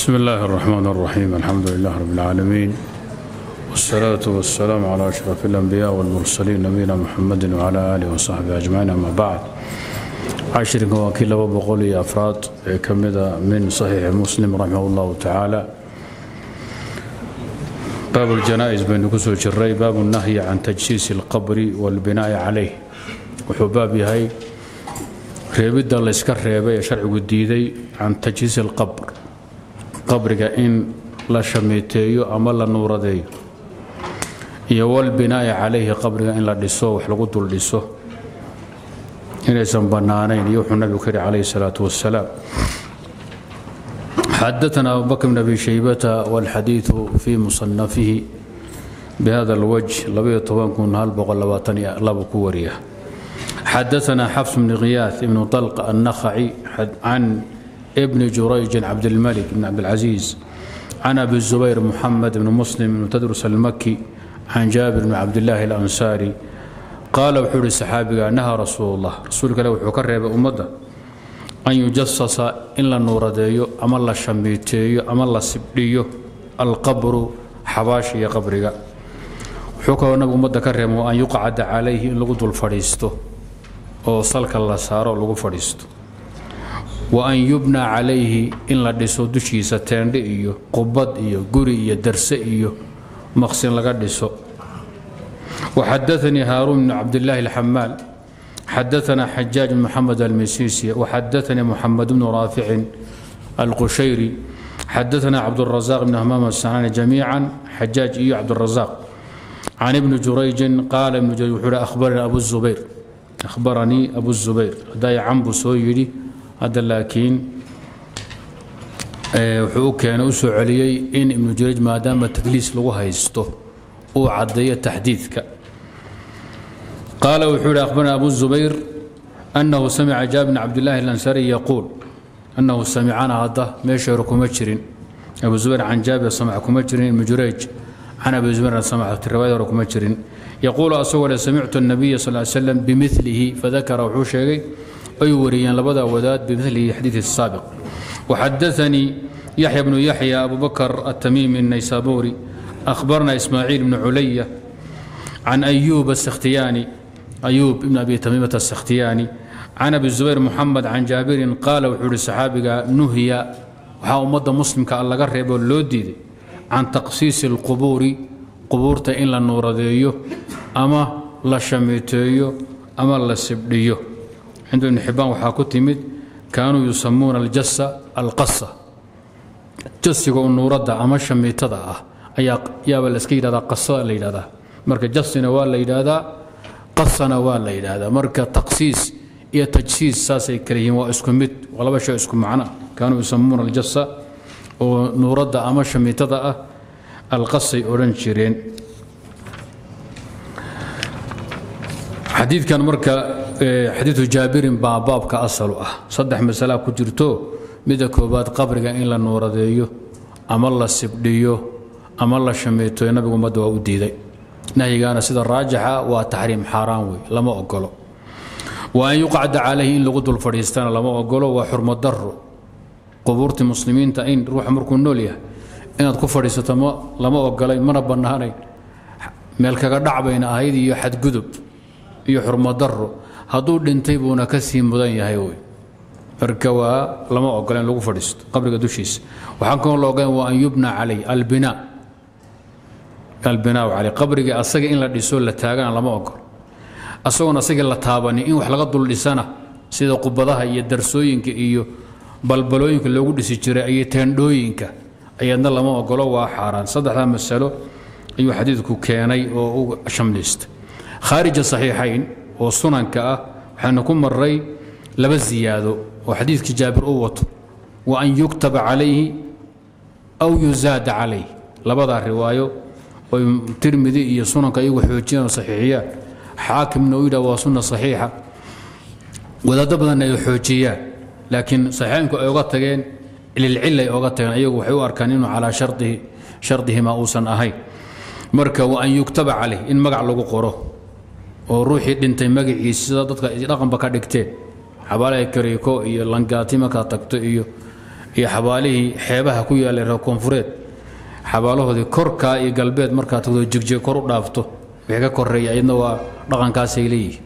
بسم الله الرحمن الرحيم. الحمد لله رب العالمين، والصلاة والسلام على أشرف الأنبياء والمرسلين نبينا محمد وعلى آله وصحبه أجمعين. أما بعد، عشرك وكيل وبقولي أفراد كمدة من صحيح مسلم رحمه الله تعالى. باب الجنائز بين كسر الري، باب النهي عن تجسيس القبر والبناء عليه. وحبابي هاي reebidda la iska reebay ee sharcigu diiday can tajhiis alqabr, qabriga in la shameeteeyo ama la nuuradeeyo, iyo walbinaa'i calayhi, qabriga in la dhiso wax lagu dul dhiso inaysan bannaanayn, iyo wuxuu nabigu ka yidhi calayhi salaatu wassalaam. حدثنا أبو بكر بن أبي شيبة والحديث في مصنفه بهذا الوجه لبي طبعا كون هالبغلواتني الله كوريه. حدثنا حفص بن غياث بن طلق النخعي عن ابن جريج عبد الملك بن عبد العزيز عن أبي الزبير محمد بن مسلم بن تدرس المكي عن جابر بن عبد الله الأنصاري قال وحول السحابي نهى رسول الله رسولك لو حكر بأمده أن يجسس إلا النور ديو أما الله شميتيو أما الله سبليو القبر حباشي قبرك حكى ونبي أمده كرم وأن يقعد عليه إن لقد الفريستو oo salka la saaro lagu fadhiisto, wa an yubna calayhi in la dhiso dushiisa teendhe iyo qubad iyo guri iyo darse iyo maqsin laga dhiso. وحدثني هارون بن عبد الله الحمال حدثنا حجاج بن محمد المسيسي وحدثني محمد بن رافع القشيري حدثنا عبد الرزاق بن همام السناني جميعا حجاج إيو عبد الرزاق عن ابن جريج قال ابن جريج أخبرنا أبو الزبير أخبرني أبو الزبير داي عم بسويري هذا، لكن وحو كان أسو عليي إن ابن جريج ما دام التدليس لغوها يسطو وعدي تحديثك. قال وحول أخبرنا أبو الزبير أنه سمع جابر بن عبد الله الأنصاري يقول أنه سمعنا هذا ميشر كمجرين. أبو الزبير عن جابر سمع كمجرين ابن جريج عن أبي الزبير سمع في الرواية كمجرين يقول أسول سمعت النبي صلى الله عليه وسلم بمثله فذكر وحوشي أيوريا لبدا وداد بمثله حديث السابق. وحدثني يحيى بن يحيى أبو بكر التميمي النيسابوري أخبرنا إسماعيل بن علية عن أيوب السختياني أيوب بن أبي تميمة السختياني عن أبي الزبير محمد عن جابر قال وحول الصحابي نهي وحاو مدى مسلم كالله قرب واللودي عن تقصيص القبور قبورتا إن لا نورديو أما لا شميتيو أما لا سبليو. عند ابن حبان وحاكتمد كانوا يسمون الجسة القصة، جسيقو النوردا أما شميتدا أي يا بالاسكيد هذا قصة ليل هذا مركز جسنا ولا ليل هذا قصنا ولا ليل هذا مركز تقصيص يا تجسيس ساسي كريم واسكمت ولا بشيء اسكم معنا. كانوا يسمون الجسة ونوردا أما شميتدا القصي أورنشيرين. حديث كان مركا حديث جابر باب كأصل صدح مسألة كجرتو مدى كوبات قبرك إن لا نور ديو أما الله سبديو أما الله شميتو النبي محمد وديدي نهي كان سيد الراجحة وتحريم حرام لما أقوله. وأن يقعد عليه إن لغد الفريستان لما أقوله وحرم الضر قبورة المسلمين تأين روح مركون نوليه inaad ku fadhiisato lama ogolay mana bannaanay. meel kaga dhacbayna ahayd iyo xadgudub iyo xurmo darro, hadduu dhintay buuna ka sii mudan yahay wey. marka waa lama ogola in lagu fadhiisto qabriga dushiisa. waxaan kaloo la ogolan waa an yubna calay albinaa calay, qabriga asaga in la dhiso la taagana lama ogolo, asagoon asaga la taabanin in wax laga dul dhisana sida qubadaha iyo darsooyinka iyo balbalooyinka loogu dhisi jiray iyo teendhooyinka أيضا لما أقوله وحاران. صدح هذا مسألة أيو حديثك كياني أو شمليست خارج الصحيحين وصنن كأه حنكون مري لبس زياده. وحديثك جابر أوت وأن يكتب عليه أو يزاد عليه لبضع الرواية وترمذي يصنن كأيو حوجين صحيحيات حاكم نويدا وصنة صحيحة وذا دبنا أنه حوجيات، لكن صحيحينك أيوغتين للعلة أوقاتهم أيوه وحيو أركانينه على شرطه ما أوسن أهي مركا. وأن يكتب عليه إن مقع لغو قروه وروحي دنتي مقع يسيدا رقم بكا دكتين حبالا كريكو إيو لنقاتي مكا تكتو إيو iyo xabaalihii xeebaha ku yaalay reer koonfureed xabaalahoodii korka iyo galbeed markaa tagdo jigjig kor u dhaafto wixii ka koreeya iyadna waa dhaqankaasay leeyihiin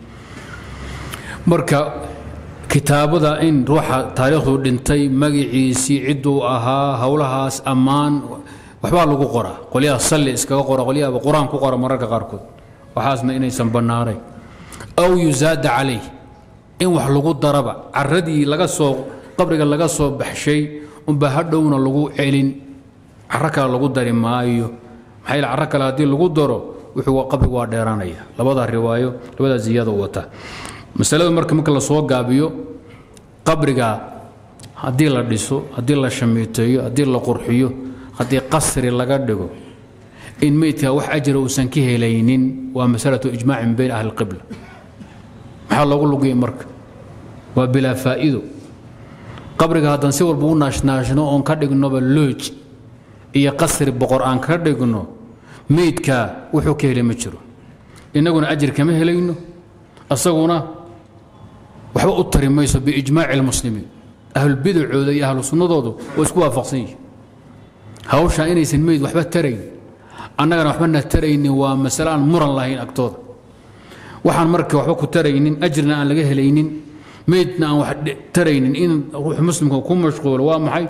marka kitaabada in ruuxa taariikhdu dhintay magaciisii cidduu ahaa howlahaas ammaan waxbaa lagu qoraa qolyaha salli iskaga qora qolyaha quraan ku qora mararka qaarkood waxaasna inaysan bannaanayn aw yuzaada calayh in wax lagu daraba caradii laga soo qabriga laga soo baxshay unba hadhowna lagu celin carro kale lagu dari maayo maxaa yeele carro kale haddii lagu daro wuxuu qabrigu waa dheeraanaya labada riwaayo labada ziyada wata masalada marka la soo gaabiyo qabriga haddii la dhiso haddii la shamiiteeyo haddii la qurxiyo haddii qasri laga dhigo in meydka wax ajira uusan ka helaynin waa masalatu ijmaacin bayn ahli qibla maxaa loogu lugiyay marka waa bilaa faa'iido qabriga haddaan si walba u naashnaashno oon ka dhignoba looj iyo qasri boqor aan ka dhigno meydka wuxuu ka helay ma jiro innaguna ajir kama helayno asaguna waxba u tari mayso biijmaaci almuslimiin ahlulbidacooda iyo ahlu sunnadoodu waa isku waafaqsan yihiin hawshaa inaysan meyd waxba tarayn annagana waxba na taraynin waa masale aan muran lahayn agtooda waxaan marka waxba ku taraynin ajrina aan laga helaynin meydna aan wax taraynin in ruux muslimka ku mashquulo waa maxay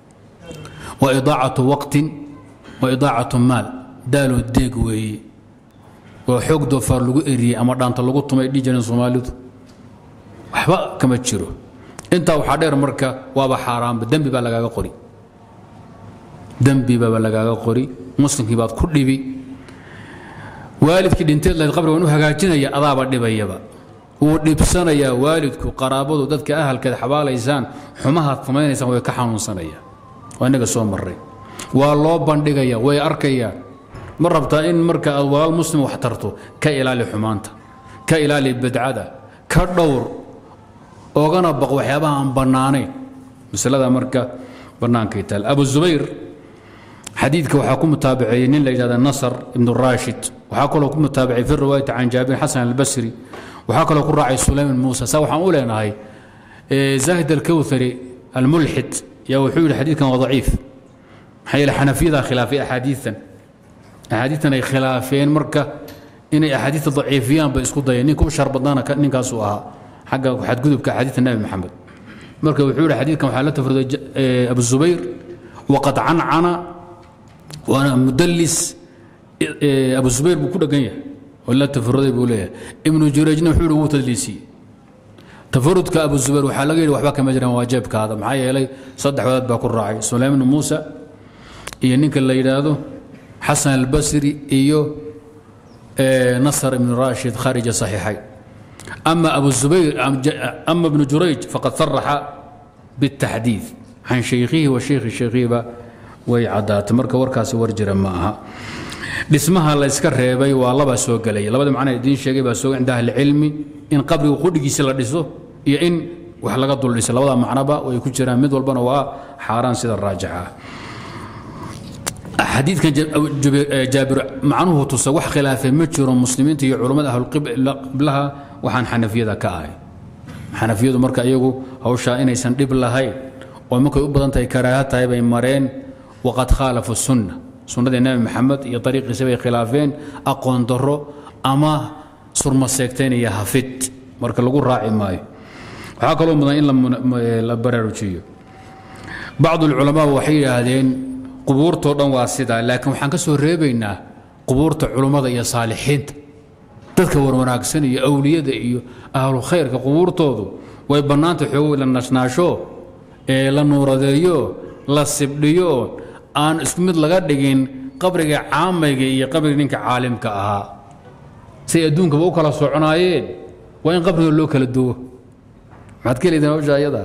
waa idaacatu waqtin wa idaacatu maal daaloo deeg weeye oo xoog doofaar lagu eriyey ama dhaanta lagu tumay dhihi jireen soomaalidu waxba kama jiro intaa waxaa dheer marka waaba xaaraanba dembi baa lagaaga qori dembi baa lagaaga qori muslimkii baad ku dhibi waalidkii dhinteed lahayd qabriga waan u hagaajinaya adaaba dhibayaba wuu dhibsanayaa waalidku qaraabadu dadka ahalkeed xabaalaysaan xumahaad samaynaysaan way ka xanuunsanayaan waa innaga soo marray waa loo bandhigaya way arkayaan ma rabtaa in marka aad walaal muslim wax tarto ka ilaali xumaanta ka ilaali bidcada ka dhowr oogana baq waxyaabaha aan bannaanayn masalada marka bannaankay taal abu zubayr xadiidka waxaa ku mutaabiceeyey nin la yidhahda nasr ibnu raashid waxaa kaloo ku mutaabicay fi riwaayati can jaabir xasan albasri waxaa kaloo ku raacay sulayman muusa saa waxaan u leenahay zaahid alkawthari almulxid yaa wuxuu yidhi xadiidkan waa daciif maxaa yeele xanafiyada khilaafay axaadiitan ay khilaafeen marka inay axaadiista daciifiyaan bay isku dayeen ninka u shar badnaana ninkaasuu ahaa xagga xadgudubka axaadiista nabi maxamed marka wuxuu yidhi xadiidkan waxaa la tafriday abu zubayr waqad cancana waana mudallis abu zubayr buu ku dhegan yahay oo la tafruday buu leeyahay ibnu jurayjna wuxuu yidhi wuu tadliisiyey tafarudka abu zubayr waxaa laga yidhi waxba kama jiraan waa jeebkaada maxaa yeelay saddex wadaad baa ku raacay sulayman muusa iyo ninka la yidhaahdo xasan albasri iyo nasr ibn rashid kharija saxiixayn ama abu zubayr ama ibnu jurayj faqad saraxa biاtaxdiid can shaykhihi wa shaykhi shaykhihiba way caddaatay marka warkaasi war jira ma aha dhismaha la iska reebay waa laba soo gelaya labada macna idiin sheegay baa soo cinda ahli cilmi in qabriga qudhigiisa la dhiso iyo in wax laga dul dhiso labada macnaba way ku jiraan mid walbana waa xaaraan sida raajixa xadiidkan jaabir macnuhu tusa wax khilaafay ma jiro muslimiinta iyo culimmada ahlulqiblaha waxaan xanafiyada ka ahay xanafiyadu marka iyagu hawshaa inaysan dhib lahayn oo markay u badan tahay karaaha tahay bay mareen waqad khaalafu sunna sunnadii nabi maxamed iyo ariiqiisa bay khilaafeen aqoon darro ama surma seegteen iyo hafid marka lagu raaci maayo waxaa kaloo mudan in la baraarujiyo bacdu alculamaa waxay yidhaahdeen qubuurtoo dhan waa sidaa laakiin waxaan ka soo reebaynaa qubuurta culummada iyo saalixiinta dadka warwanaagsan iyo awliyada iyo ahlu khayrka qubuurtoodu way bannaanta xoogo la nashnaasho ee la nuuradeeyo la sibdhiyo aan isku mid laga dhigin qabriga caamayga iyo qabriga ninka caalimka ahaa say adduunkaba u kala soconaayeen waa in qabriga loo kala duwo maxaad ka leediin hawsha ayada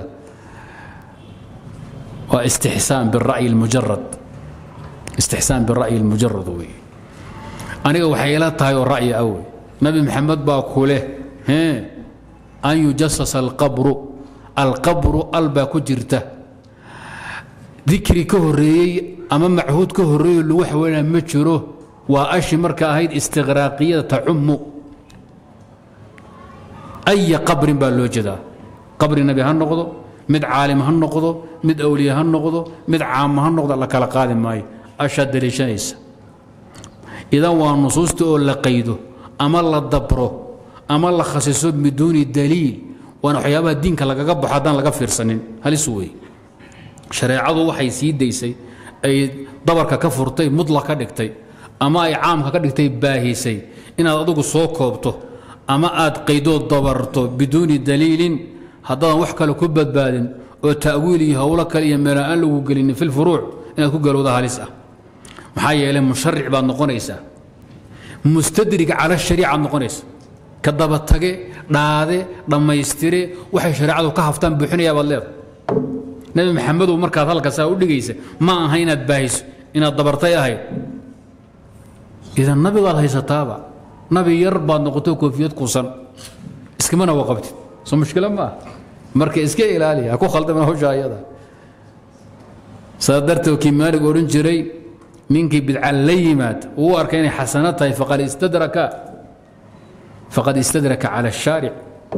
waa istixsaan bira'yi almujarad istixsaan bira'yi almujarad wey aniga waxay ila tahay oo ra'yi ah wey nabi maxamed baa ku leh an yujasasa alqabru albaa ku jirta dikri ka horeeyey ama machuud ka horeeyo lagu xaweynaa ma jiro waa ashi marka ahayd istiqraaqiyada tacumu aya qabrin baa loo jeedaa qabri nabi ha noqdo mid caalim ha noqdo mid awliya ha noqdo mid caam ha noqdo la kala qaadi maayo asha daliishanaysa idan waa nusuusta oo la qaydo ama la dabro ama la khasiso biduuni daliil waana waxyaabaha diinka lagaga baxo haddaan laga fiirsanin halis wey shareecadu waxay sii daysay ay dabarka ka furtay mutlaq ka dhigtay ama ay caamka ka dhigtay baahisay inaad adigu soo koobto ama aad qaydo dabarto biduuni daliilin haddaan wax kale ku badbaadin oo ta'wiil iyo hawlo kale iyo meel aan lagu gelin fil furuuc inaad ku galowda halis ah maxaa yeelay musharric baad noqonaysaa mustadrig cala shariica noqonaysa ka daba tage dhaade dhammaystire waxay shareecadu ka haftaan buuxinayaa baad leedahay nabi maxamedow markaad halkaasaa u dhigaysa ma aha inaad baahiso inaad dabartay ahayd idan nabigaad haysataaba nabi yar baad noqoto koofiyad kuusan iskamana waqabtid soo mushkila ma ah marka iska ilaaliya ha ku khaldamana hawsha ayada saa darteed kii maalig odhan jiray ninkii bidca la yimaad uu arkay inay xasano tahay faqad istadraka cala ashaaric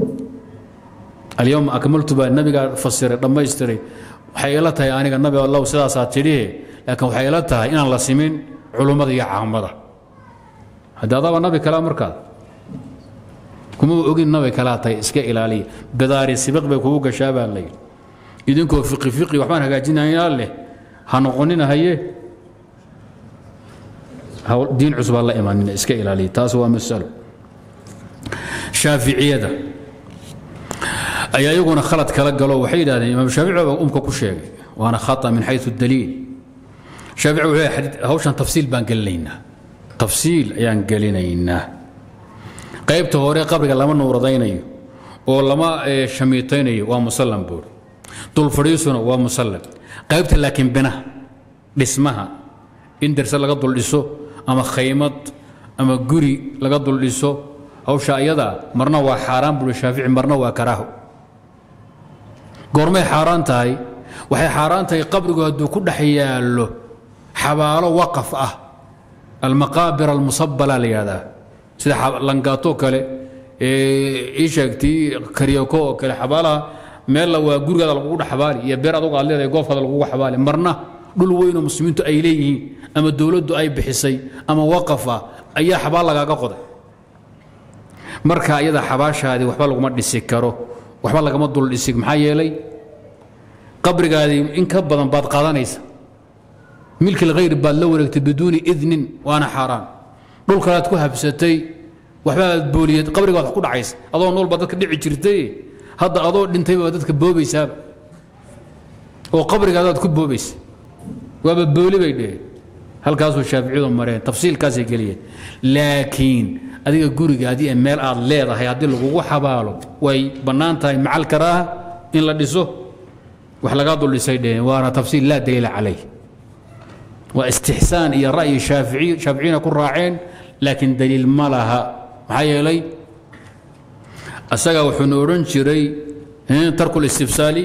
اليوم أكملت بالنبي فسر لما يستري حيلتها يعني النبي الله سداسا تريه لكن حيلتها إن الله سمين علومة يا عامرة هذا ضاب النبي كلام مركز كم أقول النبي كلام تاي إسكا إلالي بدار السبق بكوجا شابه الليل يدينكو فقي وحنا قاعدين هيا هنقولنا هي دين عزب الله إيمان إسكا إلالي تاسوا مسألة شافعية ده أي يقولون خلط كلا قالوا وحيد هذا الإمام الشافعي أمك كشيء وأنا خطأ من حيث الدليل شافعي وهي حديث هوشان تفصيل بان قال لنا تفصيل يعني قال لنا قيبته هوري قبل قال لما نورضيني ولا ما شميتيني ومسلم بور طول فريسون ومسلم قيبت لكن بنا باسمها إن درس لقد الإسو أما خيمت أما جوري لقد الإسو أو شايدا مرنا وحرام بول الشافعي مرنا وكراه قرمي حاران تاي وحي حاران تاي قبرك هدو كل حياله حباله وقف المقابر المصبلة لهذا سيدا لنقاتو كالي إيشاكتي كريوكو كالي حبالها ميلا وقرق هذا القوة حبالي يبير أدوك عليه يقوف هذا القوة حبالي مرنا دول وينو مسلمين تو أيليه أما الدولة دو أي بحسي أما وقفة أي حبالة قاقود marka ayada xabaasha hadi waxba lagu ma dhisi karo waxba laga ma dul dhisig maxay yeelay qabrigaadi in ka badan baad qaadanaysa milki ghayr baad la wareegtay biduuni idnin waana xaraan dhulka aad ku habsatay waxba aad booliyad qabriga wax ku dhacays adoo nool baad dadka dhici jirtay hadda adoo dhintay baad dadka boobaysa oo qabriga aad ku boobaysa waaba booli bay dhee halkaas oo shaafiicidu mareen tafsiilkaas ay galiyeen laakiin adiga guriga hadii meel aad leedahay hadii lagu xabaalo way banaan tahay macal karaaha in la dhiso wax laga dul dhisay dheen waana tafsiil la dalil calay wa istihsan iyo ra'yi shaafiiciina ku raaceen laakiin dalil ma laha maxay yeelay asaga wuxuu oran jiray tarku al-istifsali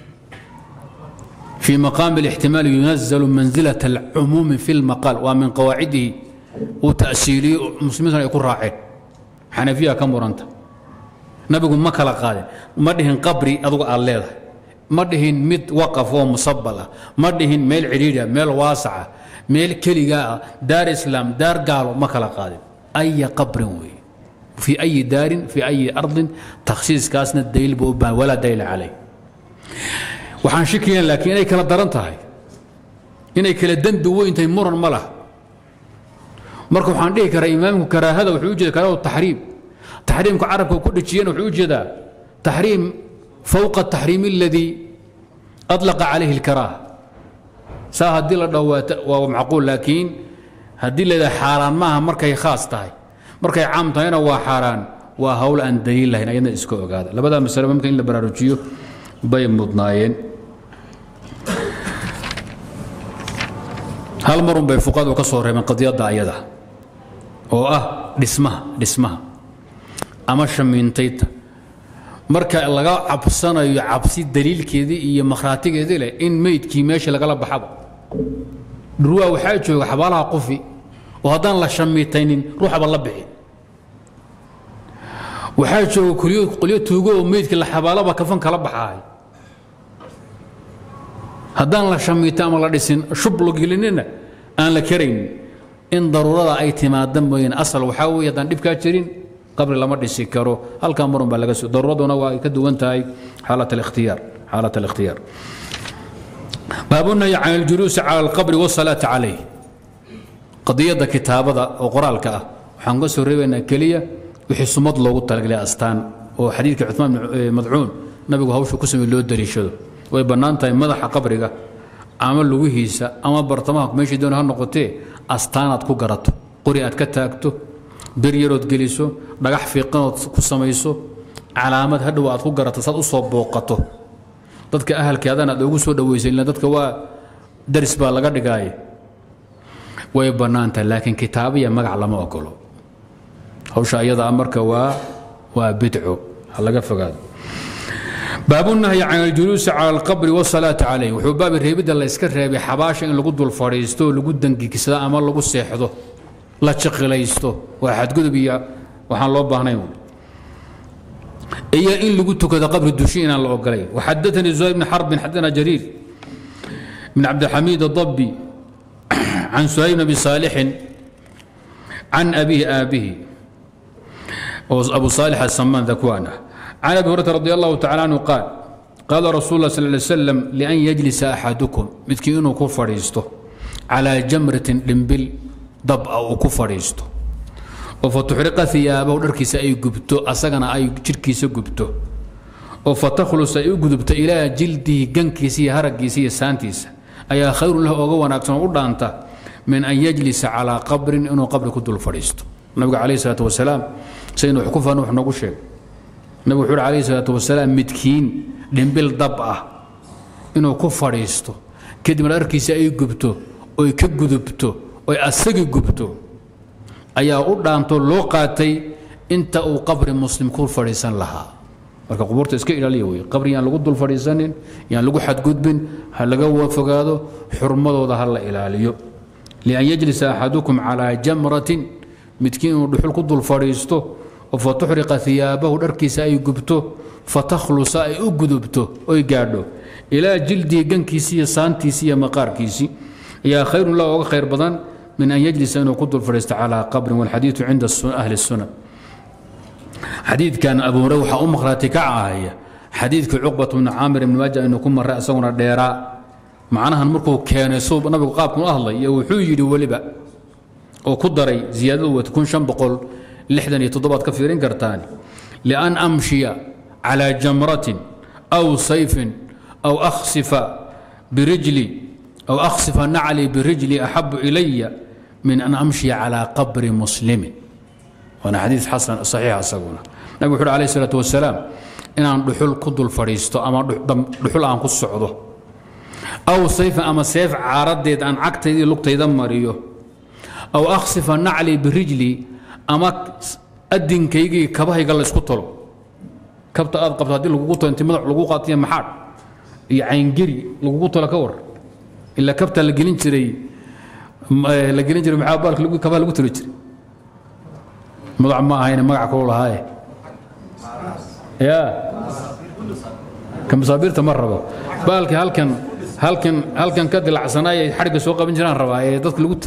في مقام الاحتمال ينزل منزلة العموم في المقال ومن قواعده وتأسيلي المسلمين يكون راعين حنفية كم ورنت نبي ما كلا قادم مدهن قبري أضوء الله مدهن مد وقف ومصبلة مدهن ميل عريضة ميل واسعة ميل كليجا دار إسلام دار قالوا ما كلا قادم أي قبر في أي دار في أي أرض تخصيص كاسنا الدليل بوبان ولا دليل عليه وحان شكيا لكن إني كلا درنتهاي إني كلا دند وين تيمر الملا مركو حان ديه كرا إمامك كرا هذا وحوجد كرا التحريم تحريم كعرب وكل شيء وحوجد تحريم فوق التحريم الذي أطلق عليه الكراهة سا هدي ومعقول لكن هدي لذا حاران معها مركي خاص تاي مركي عام تاي هنا وحاران وهول أن دليل هنا ينا إسكو هذا لبدا مسألة ممكن إلا براروجيو بين مضناين هل مرون بفقاد وكسور من قضية داعية oo dhismaha ama shamiintayta marka laga cabsanayo cabsi daliilkeedii iyo makhraatigeedii leh in meydkii meesha laga la baxaba ruwa waxa jooga xabaalaha qofi oo hadan la shamiitaynin ruuxaba la bixi waxa jooga kuliyo tuugo oo meydkii la xabaalaba kafan kala baxay haddaan la shamiito ama la dhisin shub lo gelinina aan la karayn in daruurada ay timaado mooyeen asal waxaa weeye haddaan dhibkaa jirin qabri lama dhisi karo halkaa marun baa laga soo daruuraduna waa ay ka duwan tahay xaalat alikhtiyaar baabu nahyi can aljuluusi cala alqabri wasalaati calayh qadiyadda kitaabada oo qoraalka ah waxaan ka soo reebaynaa keliya wixii sumad loogu talagalay astaan oo xadiidka cuثmaan bin madcuun nabigu hawshu ku sameey loo dariishado way bannaan tahay madaxa qabriga ama lugihiisa ama bartamaha meeshii doona ha noqotee astaanaad ku garato qori aad ka taagto bir yarood geliso dhagax fiiqanood ku samayso calaamad hadhow aad ku garato saad u soo booqato dadka ahalkeedana aad ugu soo dhaweysay ilaa dadka waa daris baa laga dhigaaye way bannaan tahay laakiin kitaabiya magac lama ogolo hawsha iyada marka waa bidco ha laga fogaado baabu nahyi can aljuluusi cala alqabri wasalaati calayh wuxuu baabi reebidda la iska reebay xabaasha in lagu dul fadhiisto lagu dangigsado ama lagu seexdo la jaqilaysto waa xadgudub iyo waxaan loo baahnayn iyo in lagu tukado qabri dushi inaan la ogolayn waxadaanii zuhayr bn xarbin xadana jariir min cabdilxamiid adabbi can suhayl bn abi saalixin can abihi أبو صالح السمان ذكوانه عن أبي هريرة رضي الله تعالى عنه قال قال رسول الله صلى الله عليه وسلم لأن يجلس أحدكم متكينه كفريسته على جمرة لمبل ضب أو كفريسته وفتحرق ثيابه ودركيس أي قبته أسقنا أي شركيس قبته وفتخلص أي قبته إلى جلده جنكيسي هرقيسي سانتيس أي خير له أغوان أكثر أنت من أن يجلس على قبر إنه قبر كدل فريسته النبي عليه الصلاة والسلام سيدنا حكوفا نوح نقول شيء النبي حول عليه الصلاة والسلام متكين لنبل ضبعة إنه كفر يستو كد من أركيس أي قبته أي كقذبته أي أسقي قبته أي أردانتو لوقاتي أنت أو قبر مسلم كل فريسان لها marka qubuurta iska ilaaliyo way qabriyan lagu dul fadhiisanin yaan lagu xad gudbin ha laga waafagaado xurmadooda ha la ilaaliyo li an yajlisa ahadukum ala jamratin midkiin uu dhuxul ku dul fadhiisto oo fatuhriqa thiyaabahu dharkiisa ay gubto fatakhlusa ay u gudubto oo gaadho ila jildi gankiisa iyo saantiisa iyo maqaarkiisa ya khayrun la oo khayr badan min an yajlisa inuu ku dul fadhiisto ala qabr wal hadithu inda ahli sunnah حديث كان أبو هريرة وحا أمخراتي كعاية حديث عقبة بن عامر بن واجه إنه كم مرة أسونا ديراء معناها المركو كان يصوب نبي قابكم الله يوحيي ولبا وقدري زيادة وتكون شنبقل لحدا يتضبط كثيرين كرتاني لأن أمشي على جمرة أو سيف أو أخسف برجلي أو أخسف نعلي برجلي أحب إلي من أن أمشي على قبر مسلم وانا حديث حسن صحيح أسقونا نبي حول عليه الصلاة والسلام إن أن دحول كدو الفريستو أما دحول أن قصعده أو سيف أما سيف عارضيد أن عقتي لقطي دمريو أو أخسف نعلي برجلي أما أدين كيجي كباهي قال اسكتلو كبت أذقب هذه لقوطة أنت مدع لقوقة يا محاد يعين جري لقوطة لكور إلا كبت لجلينجري لجلينجري مع بالك لقو كباه لقوطة لجري مضع ما هاي مقع كل هاي يا كم صابير تمربه بالك هل كان كد العصنايه حرق سوق بن جيران ربا ددك لغت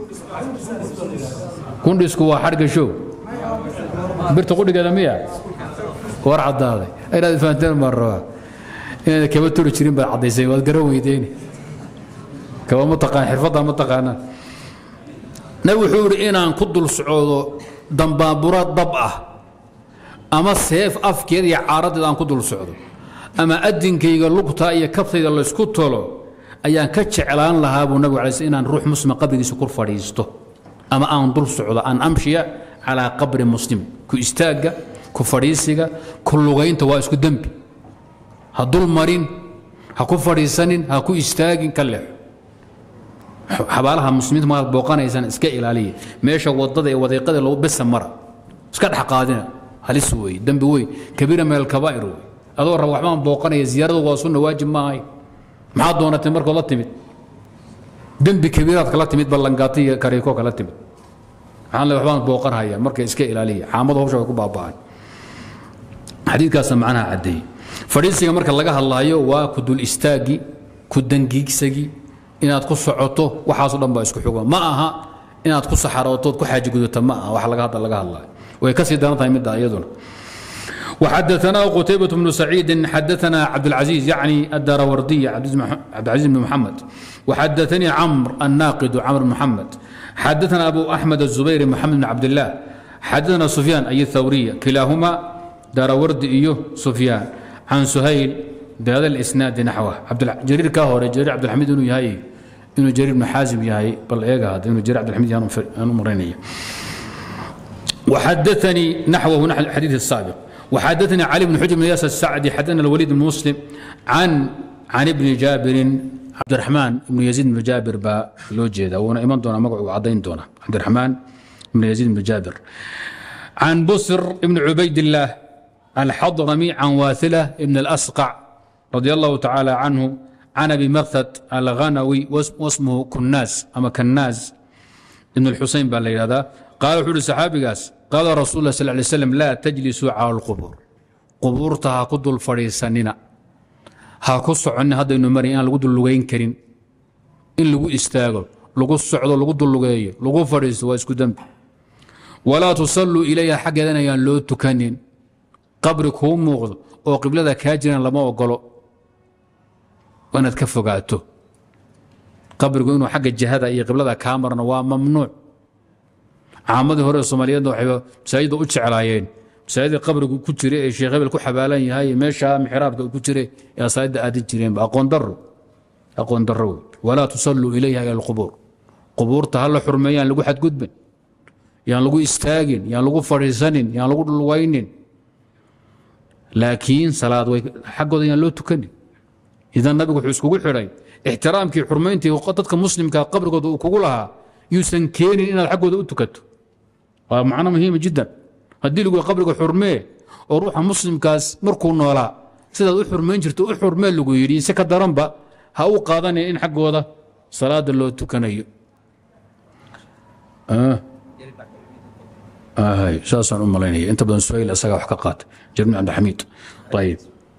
كوندسكو وا حرق شو بيرت قدغدا ميا ور عداده اينا فانتين مره ان كبتر جيرين با عديسay wad garan weydeen kaba mutaqaan xirfada mutaqaana nabi wuxuu yiri inaan ku dul socdo dambaabura dab ah ama seef afkeed iyo caaradid aan ku dul socdo ama adinkayga lugta iyo kabtayda la isku tolo ayaan ka jeclaan lahaa buu nabigu calays inaan ruux muslim qabrigiisa ku fadhiisto ama aan dul socdo aan amshiya ala qabri muslim ku istaaga ku fadhiisiga ku lugaynta waa isku dambi ha dul marin ha ku fadhiisanin ha ku istaagin kale حبالها مسلمين ما بوقانا إنسان إسكا إلالية ماشى وضد وضيقة لو بس مرة إسكا حقادنا هل سوي دم بوي كبيرة من الكبائر أدور الرحمن بوقانا زيارة وصلنا واجب معي ما دون تمر كلا تمت دم بكبيرات كلا تمت بلنقاتية كاريكو كلا تمت عن الرحمن بوقانا هي مركز إسكا إلالية حامض هو شو بابان حديث كاسم عنها عدي فريسي مركز لقاها الله يو وكدو الاستاجي كدنجيكسجي إن أتكون صعوته وحاصل دم بأسكو حكم معها إن أتكون صحراوته كحاجة جدة معها وحلقات الله ويكسر دانتها يمد أيضا. وحدثنا قتيبة بن سعيد حدثنا عبد العزيز يعني الدراوردي عبد العزيز بن محمد. وحدثني عمرو الناقد عمرو بن محمد. حدثنا أبو أحمد الزبيري محمد بن عبد الله. حدثنا سفيان أي الثورية كلاهما دراوردي إيوه سفيان عن سهيل بهذا الإسناد نحوه. جرير كهور جرير عبد الحميد إنه يهاي إنه جرير بن حازم يهاي بل إيه هذا إنه جرير عبد الحميد أنا مرينية. وحدثني نحوه نحو الحديث السابق. وحدثني علي بن حجر بن ياس السعدي حدثنا الوليد بن مسلم عن ابن جابر عبد الرحمن بن يزيد بن جابر با لوجيدا وانا ايمان دونا مقعو عدين دونا عبد الرحمن بن يزيد بن جابر عن بصر بن عبيد الله الحضرمي عن واثله بن الاسقع رضي الله تعالى عنه عن ابي مرثد الغنوي واسمه كناز اما كناز ابن الحسين بن هذا قال حول الصحابي قاس قال رسول الله صلى الله عليه وسلم لا تجلسوا على القبور قبورتها قد الفريساننا هاكو سocon hadaynu mari aan lagu dul lugeyn karin in lagu istaago lagu socdo lagu dul lugeeyo lagu fariisto waa isku dambi wala tusallu ilayha xageedana ayaan loo tukanin qabri ku muuqdo oo qiblada ka jiran lama ogolo wanaad ka fogaato qabrigu inuu xagga jihada iyo qiblada ka marna waa mamnuuc caamadii hore Soomaaliyeed waxay saayid u jeclaayeen سيد قبر كتير الشيخ قبل كحبالين هاي مشى محراب كتير يا سيد أدي جرين أقون دروا ولا تصلوا إليها إلى القبور قبور تهلا حرميا يعني لقوا حد قدبن يعني لقوا استاجن يعني لقوا فريسانين يعني لقوا الوينين لكن صلاة حقه يعني لو تكني إذا النبي حسكو حري احترام كي حرمينتي وقطتك مسلم كقبر كقولها يسنكين إن الحق ذو تكتو ومعنى مهم جدا haddii lagu qabriga xurmee oo ruuxa muslimkaas markuu noolaa sidaad u xurmeen jirto u xurmee lagu yiri si ka daranba ha u qaadanay in xaqooda salaada loo tukanayo saasan u malaynaya inta badan su'aal asaga wax ka qaat jirna Abd Hamid طيب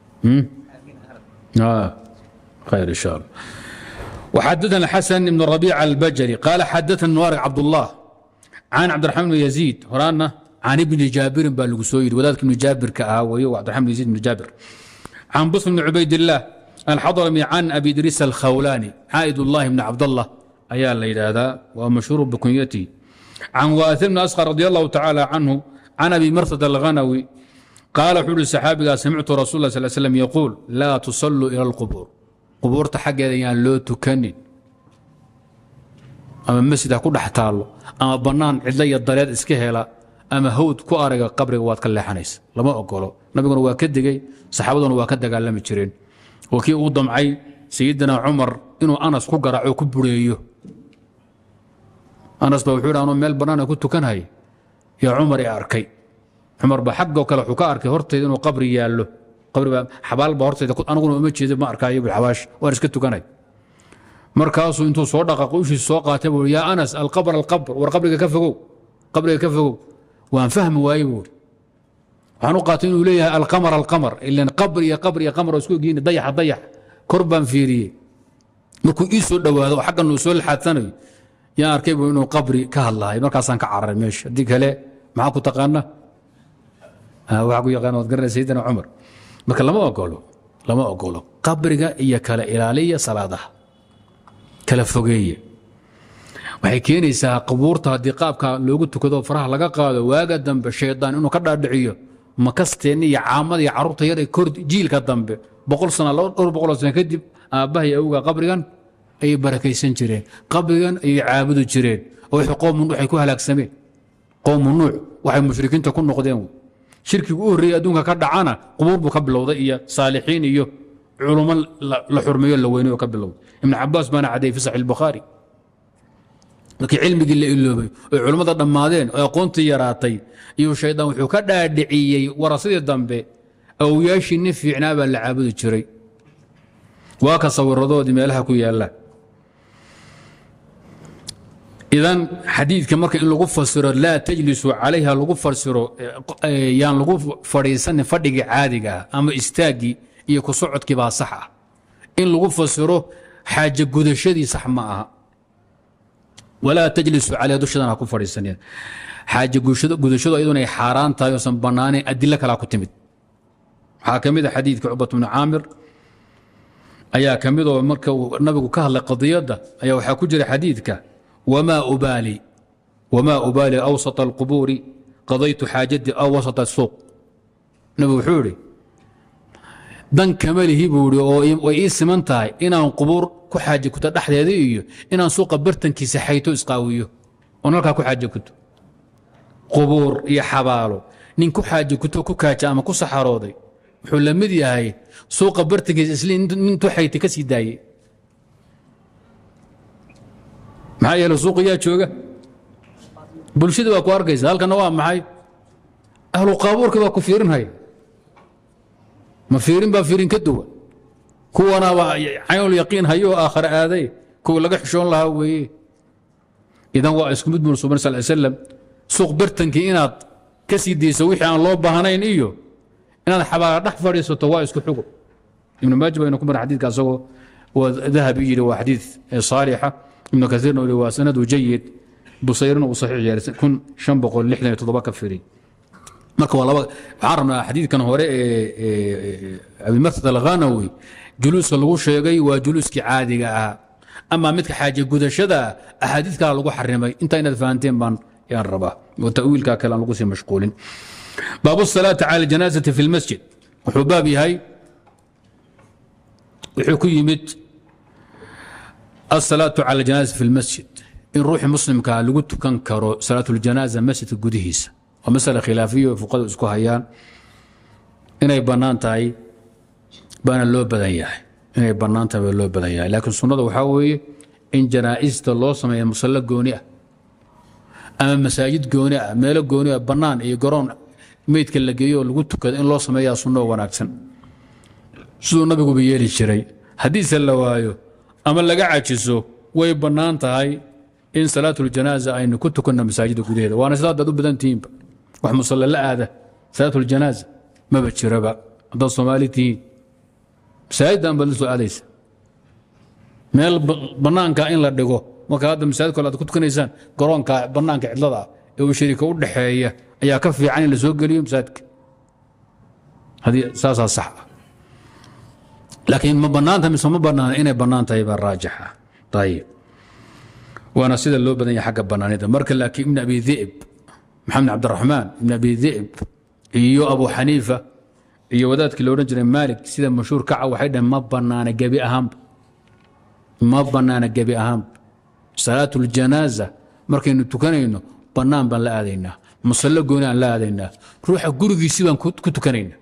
خير ان شاء الله. وحدثنا الحسن بن الربيع البجري قال حدثنا الوارق عبد الله عن عبد الرحمن بن يزيد هرانا عن ابن جابر بالقسوير وذلك ابن جابر كآوي وعبد الرحمن بن يزيد بن جابر عن بصر بن عبيد الله الحضرمي عن ابي ادريس الخولاني عائد الله بن عبد الله ايا ليلى هذا ومشهور بكنيته عن واثر بن اسقر رضي الله تعالى عنه عن ابي مرثد الغنوي قال حول الصحابي سمعت رسول الله صلى الله عليه وسلم يقول لا تصلوا الى القبور قبور تحق يعني لو تكنن اما مسجد كو دحتالو اما بنان عدلي الضلال اسكهلا ama hawd ku araga qabriga waad ka leexanaysa lama ogolo nabiguna waa ka digay saxaabaduna waa ka dagaalami jireen oo kii uu damcay sayidina Umar inuu Anas ku garaaco ku bureeyo Anas baa wuxuu raano meel banaan ku tukanay ya Umar ay arkay Umar ba xaqo kale wuxuu ka arkay horteed inuu qabri yaalo qabriga xabaal ba horteed anaguna uma jeedo ma arkayo bil xawaash waan iska tukanay markaasuu intuu soo dhaqaaqo uu soo qaatay buu ya Anas al-qabr war qabriga ka fogow وأن فهم وايبور وحنو قاتلين إليها القمر إلا قبر يا قمر وسكو جيني ضيح كربان فيري مركو إيسو دواء وحق إنه سؤال حاتثانوي يا أركيبو إنه قبري كهالله مركاسان كعرر ماشي أديك هلا معاكو تقانا وحقو يقانا وذكرنا سيدنا عمر لكن لما أقوله قبرك إيا كلا إلالية صلاة كلا فوقية waxay keenaysaa qabuurta hadii qaabka loogu tukado faraha laga qaado waaga dambe sheedaan inuu ka dhaadhiciyo makasteen iyo caamada iyo carruurta yar ee kord jiilka dambe 100 sano 200 sano kadib aabahay awga qabrigan ay barakaysan jireen qabrigan ay caabudu jireen oo qoomnu waxay ku halaagsameen qoom nuuc waxay mushrikiinta ku noqdeen shirkigu u horeeyay adduunka ka dhacana qubuur buu ka bilowday iyo saalixiin iyo culummo la xurmeeyo la weynayo ka bilowday ibn Abbas bana caday fi sahih al-Bukhari markii cilmigii la iloobay oo culimada dhamaadeen oo aqoontii yaraatay iyo shaydaan wuxuu ka dhaadhiciyay warasadii dambe awyaashii ni fiicnaa baa la caabudi jiray waa ka sawiradoodii meelaha ku yaala idan xadiidka marka in lagu fasiro la tajlisu calayha lagu fasiro yaan lagu fadhiisan fadhiga caadiga ama istaagi iyo ku socodkii baa sax ah in lagu fasiro حاجة قدشدي صح معها ولا تجلسوا على دشدنا أكون فريسانين حاجة قدشدو أيضا أي حاران تايو سنبناني أدلك لا كتمت حاكمي حديث كعبة بن عامر أيا كميدو مركا النبي كهل قضية ده أيا وحكجر حديثك وما أبالي أوسط القبور قضيت حاجتي أو وسط السوق نبي حوري دن كماله بوري وإيس منتهي إن قبور كحاجة كنت أحد هذه إن سوق برتنكي سحيتو إسقاويه ونركا كحاجة كنت قبور يا حبالو نين كحاجة كنت كوكاجة أما كسحارودي حول مدي هاي سوق برتنكي إسلين ننتو حيتي كسي داي معايا لو سوق يا شوقة بلشد waa ku arkaysa halkana waa maxay ahlu qaabuurka waa ku fiirinhay ma fiirin ba fiirin ka duwan kuwana waa ayul yaqiin hayo aakhir aaday kuwa laga xishoon lahaa weeye idan waa isku mid mur subhanahu sallallahu alayhi wasallam suuq bartanki inaad ka sii deyso wixii aan loo baahnayn iyo inaad xabaar dhax fadhiisato waa isku xugo ibn majah inuu ku mar xadiidka asagoo waa dhahabi yiri waa xadiid saalixa ibn kathir oo waa sanad jayyid بصيرنا وصحيح جالس كن شنبقول لحنا يتضبط كفري مركب والله عرنا حديث كان هوري ابي مثل الغنوي جلوس لو شيغي وجلوس كي عادي اما مثل حاجه غدشدا احاديث كان لو حرمي انت ان فهمتين بان يا ربا وتاويل كان لو سي مشغولين باب الصلاه على الجنازه في المسجد وحبابي هاي وحكي يمت الصلاه على الجنازه في المسجد إن روح مسلم كان لقيت كان كرو صلاة الجنازة مسجد القديس ومسألة خلافية وفقد اسكو هيان إن بنان تاي بان اللو بدنيا إن بنان تاي اللو بدنيا لكن سنة وحاوي إن جنائز الله سمي مصلى جونية أما مساجد جونية ميل جونية بنان يقرون ميت كل جيو لقيت كان إن الله سمي سنة وناكسن سنة النبي بيجي الشري حديث اللوايو أما اللي قاعد يسوق ويبنان تاي إن صلاة الجنازة أين كنت كنا مساجد كذا وأنا صلاة دب بدن تيم وح مصلى لا هذا صلاة الجنازة ما بتشرب بقى ده الصومالي تي مساجد أم بلسوا عليس مال بنان كائن لا دقو وكهذا مساجد كلا كنت كنا إنسان قرون بنان كعدلها يو شركة ودحية أي كفي عن اللي سوق اليوم مساجد هذه أساسها صح لكن ما بنانتها مسمى بنان إنه بنانتها يبقى راجحة طيب وانا سيد اللو بدني حق بنانيده مركل لكن ابن ابي ذئب محمد عبد الرحمن ابن ابي ذئب ايو ابو حنيفه ايو ودادك لو رجل مالك سيد مشهور كعه وحيدا ما بنانا جبي اهم ما بنانا جبي اهم صلاه الجنازه مركين تكنينو بنان بن لا ادينا مصلى غونان لا ادينا روح غورغيسي بان كتكنينا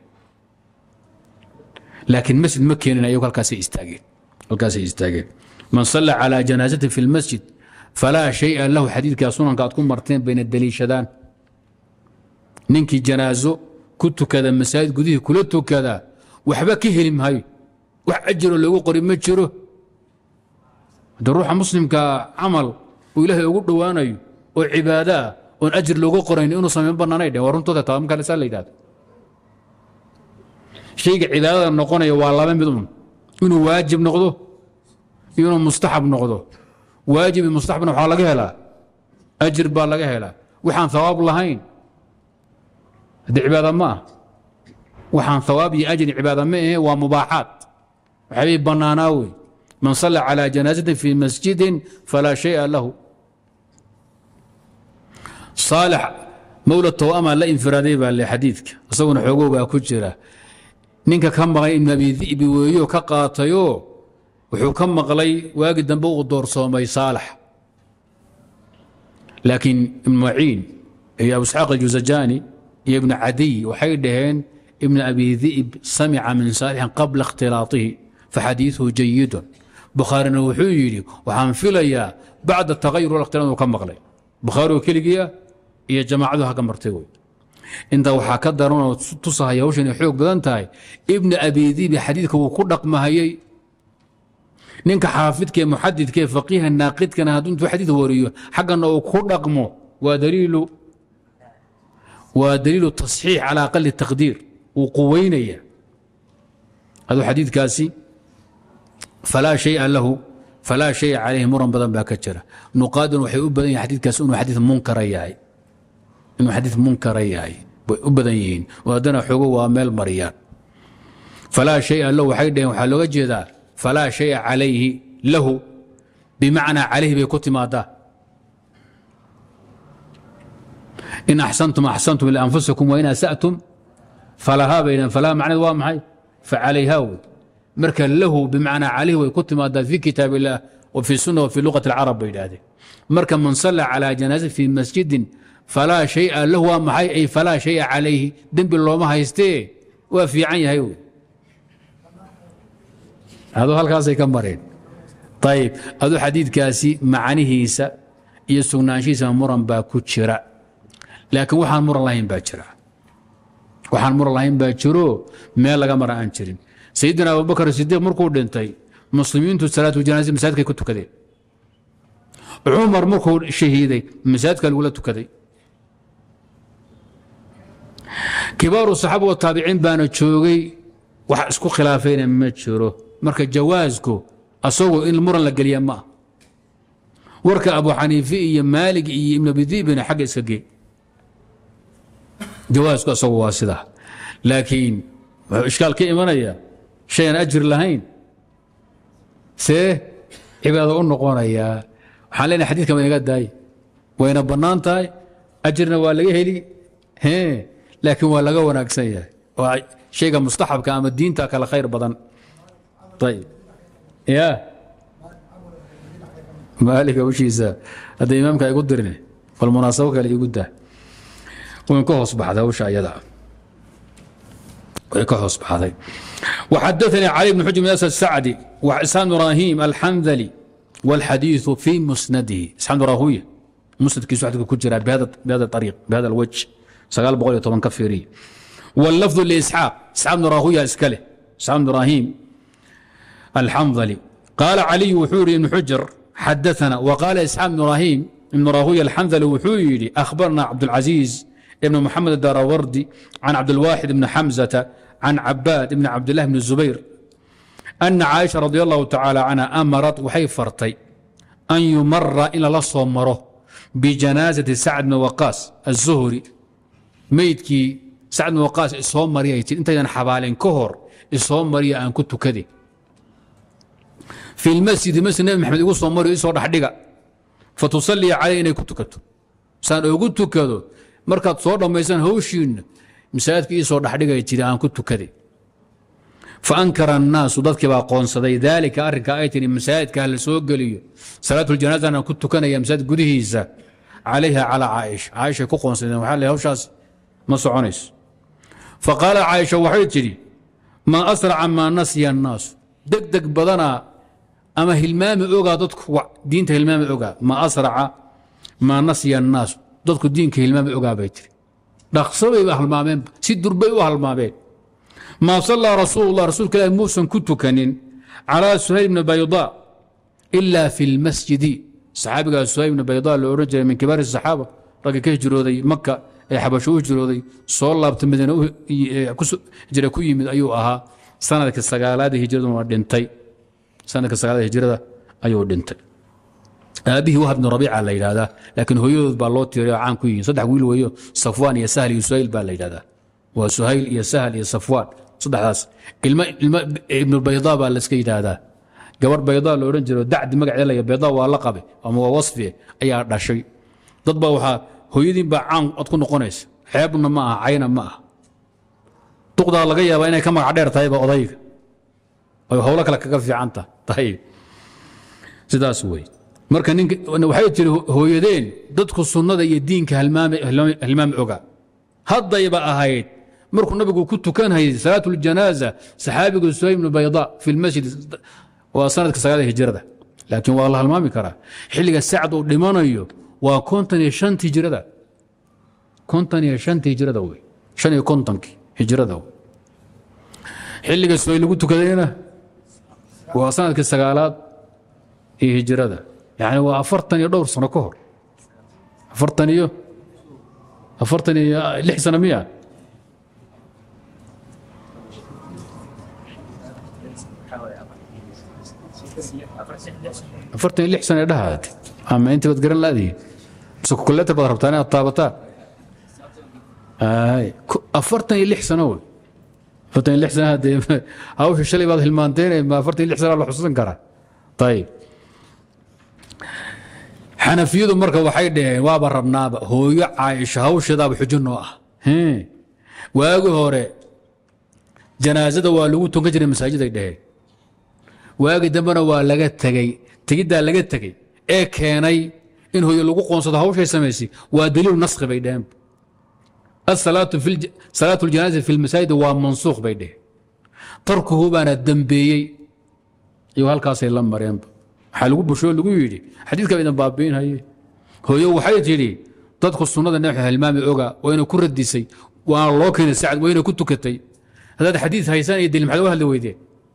لكن مسجد مكينا ايو كلكاسي استاغين من صلى على جنازته في المسجد فلا شيء له حديث كاسونا قاعد تكون مرتين بين الدليل شدان ننكي جنازه كنت كذا مساجد قديه كلته كذا وحبا كهلم هاي وحجروا اللي قريب متشره الروح مسلم كعمل وإله يقول دواني وعبادة وأجر لو قرين إنه صميم بنانيد ورنتو تمام كان سالي داد شيء عبادة نقول يا والله من بدون إنه واجب نقضه إنه مستحب نقضه واجب مستحب وحا لغا هلا اجر با لغا هلا وحان ثواب لهين هذه عباده ما وحان ثواب اجر عباده ما ومباحات حبيب بناناوي من صلى على جنازه في مسجد فلا شيء له صالح مولى التوأمة لا انفرادي بالحديثك اصلا حقوقها كجرا نينكا كان بغي ابن ابي ذئب ويو كقاطيو wuxuu ka maqlay waagi dambe uu doorsoomay saalax laakiin ibn maciin iyo abu isxaaq al-juzajani iyo ibn adiy waxay dhaheen ibn abi dhi'b sami'a min saalix qabla ikhtilaatihi fahadithu jayyid bukhaarina wuxuu yiri waxaan filayaa bacda tagayur wal-ikhtilaat ka maqlay bukhaari kaligiya iyo jamaacadu ha ka martay inta waxa ka daran oo tusahaya hawshan xoog badan tahay ibn abi dhi'b xadiidka uu ku dhaqmahayay ninka xaafidka muxadidka faqiiha naaqidkana haduu intuu xadiid wariyo xaqana uu ku dhaqmo waa daliilu tasxiix ala aqal taqdiir uu quweynaya hadu xadiidkaasi fala shay lahu فلا شيء عليه مرن بدن باكجرة نقاد وحي أبدن حديث كاس إنه حديث منكر ياي إنه حديث منكر ياي أبدنيين وهذا حقوق ومال مريان فلا شيء له حيدا وحلو جدا فلا شيء عليه له بمعنى عليه بكتب ماذا إن أحسنتم أحسنتم لأنفسكم وإن أسأتم فلها بين فلا معنى وامحي فعليها مركا له بمعنى عليه ويكتب ماذا في كتاب الله وفي السنة وفي لغة العرب بين هذه مركا من صلى على جنازة في مسجد فلا شيء له وامحي أي فلا شيء عليه دنب الله ما هيستيه وفي عين هيو هذا هالكاسي كمرين طيب هذا حديث كاسي معانيه سا يسوناشي سمرن باكوتشرا لكن وحان مر الله باجرا وحان مر الله باجرو ما لغا مر ان جيرين سيدنا ابو بكر الصديق مركو دنتي مسلمين صلاه الجنازه مساجد كي كتكدين عمر مركو شهيدي مساجد كالولا تكدي كبار الصحابه والتابعين بانو جوغي waxa isku khilaafeen ma jiro marka jawaasku asagu in muran la galiya ma warka Abu Hanifa iyo Malik iyo Ibn Abi Dhib ina xaq iska geey jawaasku asagu waa sida laakiin ishkaal ka imanaya shay aan ajir lahayn see cibaado u noqonaya waxa leena xadiidka ma iga daay wayna banaan tahay ajirna waa laga heli laakiin waa laga wanaagsan yahay شيء مستحب كما الدين تاكل خير بدن طيب يا مالك وش يسا هذا إمامك يقول درني فالمناسبة اللي يقول ده وينكهص بهذا وش يدع وينكهص بهذا وحدثني علي بن حجر بن أسد السعدي وحسان إبراهيم الحنظلي والحديث في مسنده إسحاق راهويه مسند كيس واحد كجرا بهذا الطريق بهذا الوجه سقال بقول طبعا كفيري واللفظ لإسحاق بن راهويه اسكله إسحاق بن إبراهيم الحنظلي قال علي وحوري بن حجر حدثنا وقال إسحاق بن إبراهيم بن راهويه الحنظلي وحوري أخبرنا عبد العزيز ابن محمد الدراوردي عن عبد الواحد بن حمزة عن عباد بن عبد الله بن الزبير أن عائشة رضي الله تعالى عنها أمرت وحي فرطي أن يمر إلى لصومره بجنازة سعد بن وقاص الزهري ميتكي سعد بن وقاص إصوم مريتي أنت حبالين كهر إصوم مريا أن كنت كذي في المسجد مسجد النبي محمد يقول صوم مريا يصور حديقة فتصلي عليه إني كنت كذا سان يقول كذا مركز صور لما يسان هوشين مساعدك يصور حديقة يتي أن كنت كذي فأنكر الناس وضدك باقون صدي ذلك أرك آيتني مساعدك أهل سوق لي صلاة الجنازة أنا كنت كان يا مساعد قديه عليها على عائشة كوكون صدي وحال هوشاس ما صعونيس فقال عائشة وحيتني ما أسرع ما نسي الناس دق بدنا أما هلمام أوغا ضدك دينته هلمام أوغا ما أسرع ما نسي الناس ضدك دينك هلمام أوغا بيتري نقصبي بهالمامين سيدر بي وهالمامين ما صلى رسول الله رسول كلام موسى كنت كنين على سهيل بن بيضاء إلا في المسجد صحابي قال سهيل بن بيضاء اللي رجل من كبار الصحابة رجل كيف جرودي مكة حبشوه جرودي صلى بتمدن جركوي من أيوها سنة كالسقالات هجرة ودنتي سنة كالسقالات هجرة أيوه دنتي أبيه وهب بن ربيعة الليل هذا لكن هو يذبح الله ترى عن كوين صدق ويل ويو صفوان يا سهل يسهيل بالليل هذا وسهيل يا سهل يا صفوان صدق هذا ابن البيضاء بالسكيد هذا جوار بيضاء الأورنج دعد مقعد له بيضاء ولقبه أما وصفه أي هذا شيء ضد وها هو يدين بعان أتكون قنيس حيابنا معه عينا معه تقضى لقيا بين كما عدير طيب أضيق ويهولك لك كفي عنته طيب سدا سوي marka ninka waxay tiri hooyadeen dadku sunnada iyo diinka halmaam oga hadayba ahayd markuu nabigu ku tukanayay salaatul janaaza saxaabigu Suhaym ibn Bayda fi masjid wa sanadka 9 hijrada laakiin waa la halmaami kara xilliga Sacd uu dhimanayo waa 55 hijrada 55 hijrada way 55 hijrada xilliga Suhaym lagu tukadayna waa sanadka 9 hijrada يعني هو أفرتني دور سنة كهر أفرتني لح سنة 100 حوالي 46 سنة دهات أما أنت بتقرن لا دي بس كلها تبغى ربطاني الطابطة 46 سنة 46 سنة هذه هاوش الشلي بعض المانتين ما 46 سنة الله حصل كره طيب xanafiyadu marka waxay dhaheen waaba rabnaaba hooyo Caaisha hawsheedaaba xujino ah waagi hore janaasada waa lagu tukan jiray masaajid ay dhaheen waagi dambana waa laga tagay tigida laga tagay ee keenay in hooyo lagu qoonsado hawshay sameysay waa daliil nasxi bay dhaheen salaatu aljanaasa fi almasaajid waa mansuukh bay dhaheen tarkuhu baana dambeeyey iyo halkaasay la mareen waxaa lagu bulshoo lagu yidhi xadiidka idan baabiinhaye hooyo waxay tidhi dadku sunnada nabi hilmaami oga wayna ku radisay waana loo keenay sacad wayna ku tukatay haddaad xadiid haysaan iyo daliil maxaad u hadli weydeen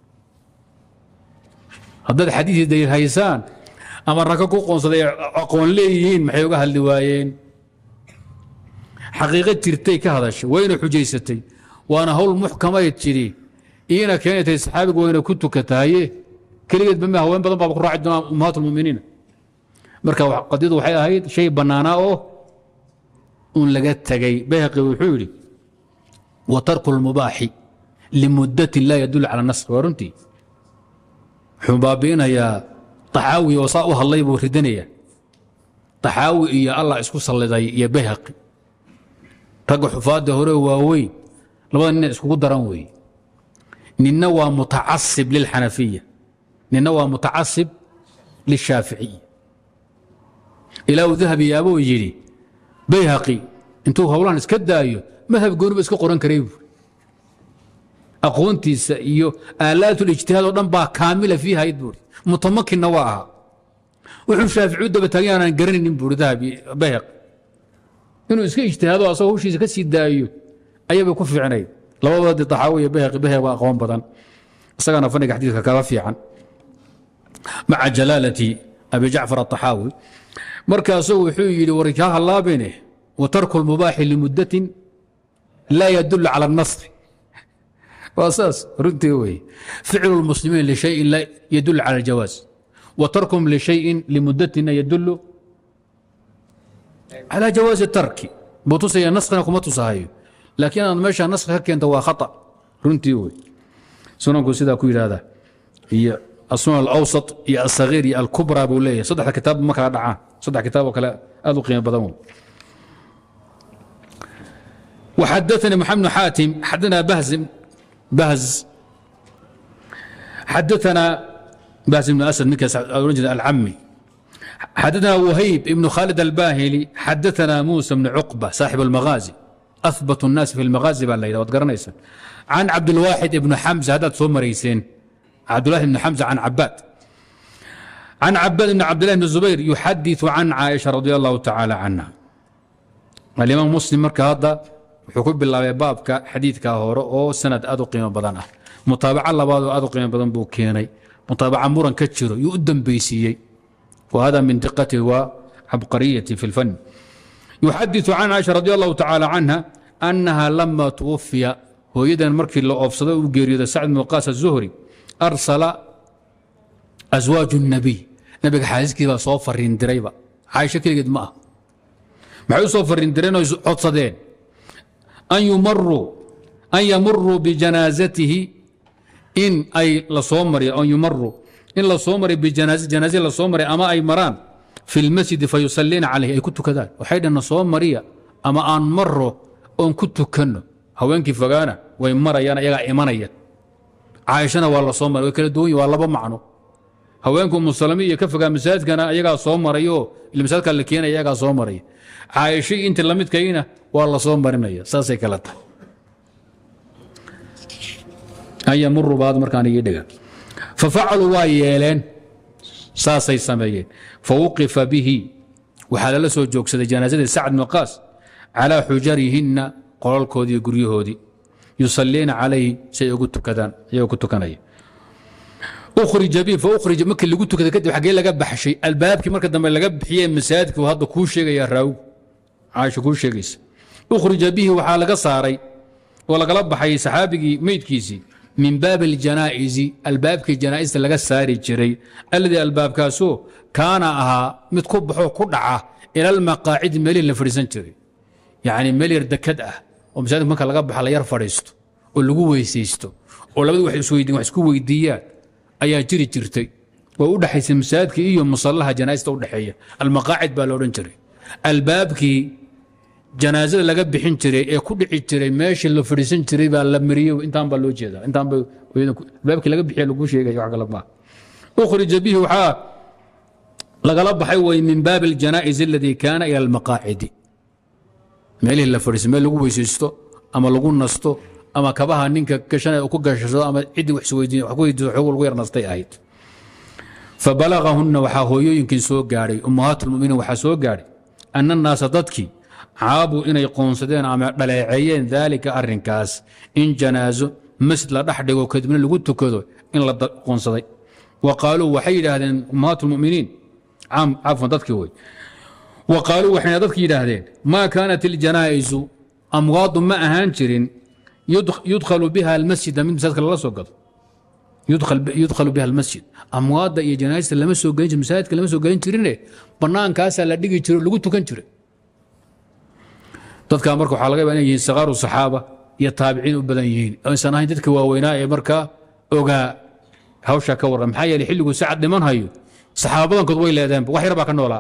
haddaad xadiid iyo daliil haysaan ama raka ku qoonsaday aqoon leeyihiin maxay uga hadli waayeen xaqiiqo jirtay ka hadashay wayna xujaysatay waana hawl muxkamay tidhi iyana keenatay saxaabigu wayna ku tukataye keligeed bama haween badan baa ku raaci doona ummahaat almu'miniin marka qadiyadu waxay ahayd shay bannaana oo un laga tagay bayhaqi wuxuu yidhi wa tarku lmubaaxi limuddatin laa yadullu cala nasr waa runtii wuxuu baabi'inayaa taxaawi oo saa u hadlay buu ridinaya taxaawi iyo allah isku salliday iyo bayhaqi ragga xufaadda hore waaweyn labada nina iskugu daran weeye ninna waa mutacasib lilxanafiya نينا متعصب للشافعية إلى ذهب يا أبو يجري بيهقي انتو هولان اسكدايو مذهب قولوا بس قرآن كريم أقونتي سئيو آلات الاجتهاد ونبا كاملة فيها يدور متمكن نواها وحن الشافعي ده بتاعي أنا قرن نبور ذهب بيهقي إنه اسكي اجتهاد وأصوه شيء كسي دايو أي بيكون في عني لو ودي طحاوية بيهقي وأقوام بدن استغنى فنك حديثك كافي عن مع جلالة أبي جعفر الطحاوي مركز وحيي ورجاها الله بينه وترك المباح لمدة لا يدل على النصر وأساس ردي فعل المسلمين لشيء لا يدل على الجواز وتركهم لشيء لمدة يدل على جواز الترك بطوسي النسخ نكما تصاهي لكن أنا ماشي النسخ هكي أنت هو خطأ ردي سننكو سيدا كويل هذا هي السنن الأوسط يا الصغير يا الكبرى بوليه صدح كتاب ما كان دعاه صدح كتاب وكلا أذو قيمة بدون وحدثني محمد بن حاتم حدثنا بهز حدثنا بهز بن أسد مكس الرجل العمي حدثنا وهيب بن خالد الباهلي حدثنا موسى بن عقبة صاحب المغازي أثبت الناس في المغازي بالليل وتقرنيسا عن عبد الواحد بن حمزة هذا تصوم ريسين عبد الله بن حمزة عن عباد بن عبد الله بن الزبير يحدث عن عائشة رضي الله تعالى عنها الإمام مسلم مركا هذا وحكم بالله بابك حديث كهورو أو سند أدو قيمة بدنه متابعة الله بعض أدو قيمة بدن بوكيني متابعة مرا كتشرو يقدم بيسيي وهذا من دقته وعبقريته في الفن يحدث عن عائشة رضي الله تعالى عنها أنها لما توفي هو يدن مركي اللي أفصده وقيريد سعد بن وقاص الزهري أرسل أزواج النبي نبي حاسس كذا صوفر ريندريبا عايشة كذا قد ما معي صوفر ريندرينا يحط صدين أن يمروا بجنازته إن أي لصومري أن يمروا إن لصومري جنازة لصومري أما أي مران في المسجد فيصلين عليه أي كنت كذا وحيد أن صومري أما أن مروا أن كنت كنه هوينك فقانا وإن مرة يانا يقع إيمانيا عايشنا والله صومر وكل دوي والله بمعنو هوينكم مسلمية كفقا مساجد كان يقع صومر أيوه اللي مساجد كان لكينا يقع صومر عايشي انت لمت كينا والله صومر منيا ساسي كلتا أي يمر بعض مركان يدقى ففعلوا وايلين ساسي سميين فوقف به وحال سو جوكسد جنازة سعد بن وقاص على حجرهن قرال كودي قريهودي يصلين عليه شيء قلت كذا قلت كناي اخرج به فاخرج مكن اللي قلت كذا كده حاجه لقى بحشي الباب كي مركز لما لقى بحيه مسادك وهذا كل شيء يا راو عايش كل شيء اخرج به وحال لقى صاري ولا قلب بحي صحابي ميت كيسي min baabi اljanaa'izi albaabkii janaa'ista laga saari jiray alladii albaabkaasoo kaana ahaa mid ku baxoo ku dhaca ila almaqaacidi meelihii la fadhiisan jiray yacni meel yar dekad ah oo masaajidka marka laga baxa la yar fadhiisto oo lagu weysaysto oo labadu wax isku weydiiyaan ayaa jiri jirtay oo u dhaxaysay masaajidka iyo musallaha janaa'ista u dhaxeeya almaqaacid baa la odhan jiray albaabkii janaazada laga bixin jiray ee ku dhici jiray meeshii la fadhiisan jiray baa la mariyey intaan baa loo jeedaa intaan baa albaabkii laga bixiya lagu sheegaya wax kale ma ukhrija bihi waxaa lagala baxay way min baabi aljanaa'iz alladii kaana ila almaqaacidi meelihii la fadhiisto meel lagu weysaysto ama lagu nasto ama kabaha ninka gashanaya ku gashado ama ciddii wax isweydiin wax ku weydiiso xoog lagu yar nastay ahayd fabalagahunna waxaa hooyooyinkii soo gaadhay ummahaatulmuminiin waxaa soo gaadhay ana annaasa dadkii caabuu inay qoonsadeen ama dhaleeceeyeen daalika arrinkaas in janaaso masjid la dhex dhigo kadibna lagu tukado in la qoonsaday wa qaaluu waxay yidhaahdeen ummahaatulmuminiin cafwan dadkii wey wa qaaluu waxayna dadki yidhaahdeen maa kaanat iljanaa'isu amwaadu ma ahaan jirin yudkhalu biha almasjida mid masaajidka lala soo gado yudkhalu biha almasjid amwaadda iyo janaa'ista lama soo gelin jirin masaajidka lama soo gelin jirine bannaankaasaa la dhigi jiro lagu tukan jiray dadkaa marka waxaa laga yaba inay yihiin sakaaru saxaaba iyo taabiciin u badan yihiin aysan ahayn dadka waaweynaa ee markaa ogaa hawshaa ka warran maxaa yeeley xilliguu sacad dhiman hayo saxaaba badankood way leedeenba wax yar baa ka noolaa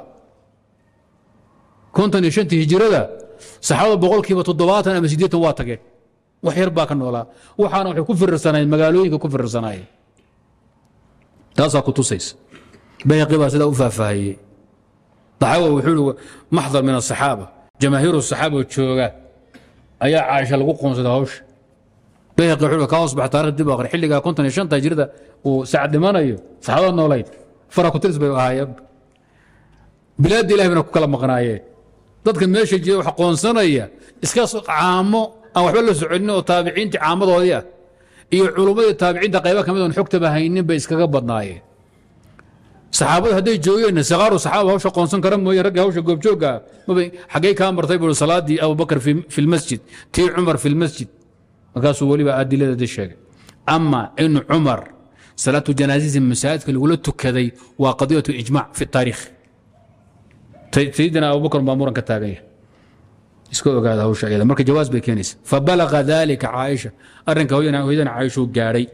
55 hijrada saxaabada boqolkiiba 70 ama 80 waa tageen wax yar baa ka noolaa waxaana waxay ku firirsanayeen magaalooyinka ku firirsanaayeen taasaa ku tusaysa bayhaqi baa sidaa u faahfaahiyey daxawa wuxuu yihi maxdar min asaxaaba jamaahiiru saxaaba jooga ayaa caaisha lagu qoonsaday hawsha bayhaqi wuxuu ka hoos baxa taariikh dib akhri xilligaa 55 hijrada uu sacad dhimanayo saxaabada noolayd fara ku tiris bay ahaayeen bilaadda ilahay bayna ku kala maqnaayeen dadka meesha jira wax qoonsanaya iska caamo aan waxba la soconin oo taabiciintii caamadoodii ah iyo culummadii taabiciinta qayba ka mid oon xogtaba haynin bay iskaga badnaayeen saxaabadu hadday joogeenna sakaaru saxaaba hawsha qoonsan kara mooyeen ragga hawsha goobjoogga mabay xaggay kaa martay buu salaadii abubakar fi lmasjid tii cumar fi lmasjid markaasuu weliba adiladeedii sheegay ama in cumar salaatu janaasisi masaajidka lagula tukaday waa qadiyatu ijmac fi taariikh sayidina abubakar baa muran ka taagan yahay iska ogaada hawsha iyada marka jawaas bay keenaysa fabalaga dalika caaisha arrinka hooyadana caaishuu gaadhay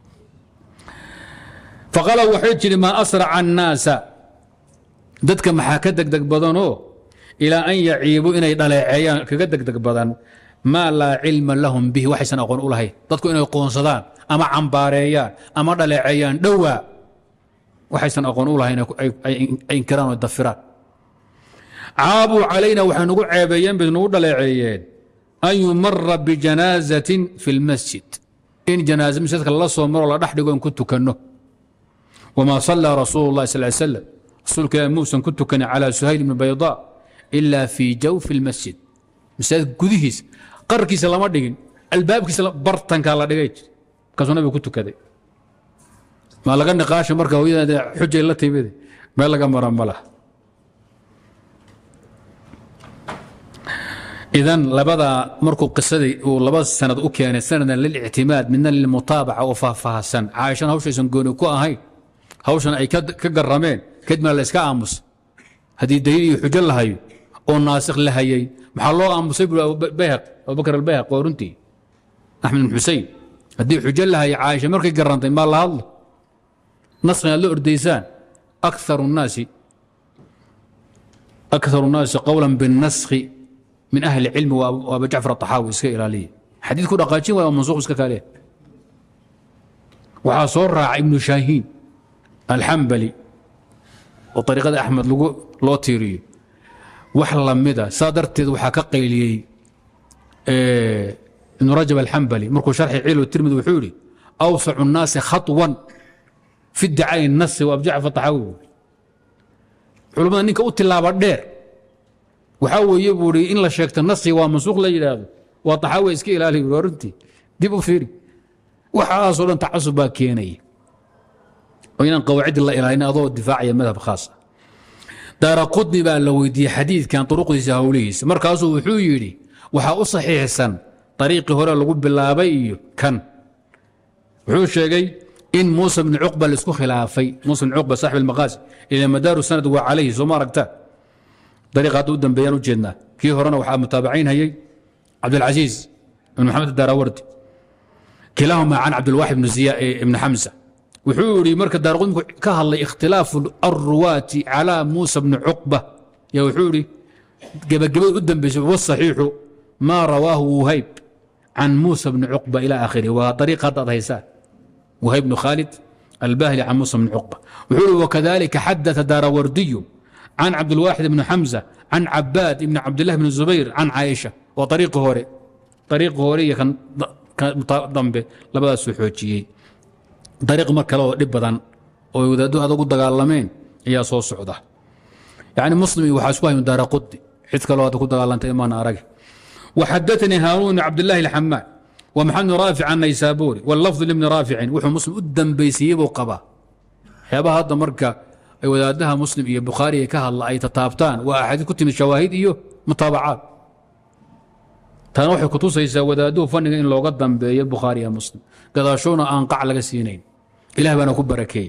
faqala waxay jiri maa asraca annaasa dadka maxaa ka degdeg badanoo ilaa an yaciibuu inay dhaleeceeyaan kaga degdeg badan maa laa cilma lahum bihi waxaysan aqoon u lahayn dadku inay qoonsadaan ama cambaareeyaan ama dhaleeceeyaan dhowaa waxaysan aqoon u lahayn ay inkiraan oo dafiraan caabuu calayna waxay nugu ceebeeyeen bay nugu dhaleeceeyeen an yumara bijanaazatin fi lmasjid in janaaza masjidka lala soo maro la dhex dhigo in ku tukanno wamaa sallaa rasuulu llahi sal slam rasuulka ilahi muusan ku tukanin calaa suhayl ibni baydaa ilaa fii jawfi lmasjid masaajidka gudihiisa qarkiisa lama dhigin albaabkiisa bartankaa la dhigay markaasuu nabiga ku tukaday maa laga niqaasha marka hooyada xujay la timid meel laga mara ma laha idan labadaa markuu qisadii uu laba sanad u keenay sanadan lilictimaad midna lilmutaabaca oo faahfaahsan caaishana hawshaysan gooni ku ahayn hawshan ay ka garameen kadibna la iska aamus haddii daliil iyo xujo la hayo oo naasikh la hayay maxaa loo aamusay buu abubakar albayhaq waa runtii axmed bin xusein haddii xujo la hayay caaisha markay garantay maa la hadlo naskhin aad la ordaysaan akharu nnaasi qowlan binnaskhi من أهل العلم وأبو جعفر الطحاوي اسكا إلالية حديث كل أقاجين ولا منصوص اسكا كاليه وحاصور راع ابن شاهين الحنبلي وطريقة أحمد لوتيري وحلا مدى صادرت وحكا قيلي ابن رجب الحنبلي مركو شرح عيل والترمذي وحوري أوسع الناس خطوا في ادعاء النص وأبو جعفر الطحاوي علماء أنك قلت الله بدير waxaa weeye buuri in la sheegto nasi waa mansuuq la yidhaahdo waa taxaawi iska ilaali runtii dib u fiiri waxaasoo dhan tacasub baa keenaya oo inaan qawaacid la ilaalin adoo difaacaya madhab khaas daara qudni baa la weydiiyey xadiidkan turuqdiisa howlihiisa markaasuu wuxuu yidhi waxaa u saxiixsan dariiqii hore lagu bilaabay iyo kan wuxuu sheegay in Muusa ibn Uqba la isku khilaafay. Muusa ibn Uqba saaxib al-Maqaasi ila madaaru sanad wa alayhi soo ma aragtaa dariiqaad u dambeeyaan u jeednaa kii horena waxaa mutaabaciin hayay Cabdulcaziiz ibn Maxamed ad-Daarawardi kilaahuma can Cabdulwaahid ibn Ziyaad ibn Hamza wuxuu yiri marka Daaraqutni ka hadlay ikhtilaafu ar-ruwaati ala Muusa ibn Uqba ya wuxuu yiri gabagabada u dambeysay waa saxiixu ma rawaahu Wuhayb can Muusa ibn Uqba ila aakhiri wa dariiqaad haysaa وهيب بن خالد الباهلي عن موسى بن عقبة وحول وكذلك حدث داراوردي عن عبد الواحد بن حمزة عن عباد بن عبد الله بن الزبير عن عائشة وطريق هوري كان ضمبه لبدا سوحوجيي طريق مركه لو دب بدن oo wadaadu aad ugu dagaalameen ayaa soo socda يعني مسلمي waxa isku hayn Daaraqutni cid kale oo ku dagaalantay imaan arag وحدثني هارون عبد الله الحمال ومحمد رافع النيسابوري واللفظ لابن رافع وحو مسلم قدام بيسيب وقبا حيابها هذا مركا اي ودادها مسلم iyo Bukhari ka hadla ay tataabtaan waa ahad ku timi shawaahid iyo mutaabacaad tan waxay ku tusaysaa wadaadu faniga in looga dambeeyo Bukhari iyo Muslim gadaashoona aan qac laga siinayn Ilaah bana ku barakeey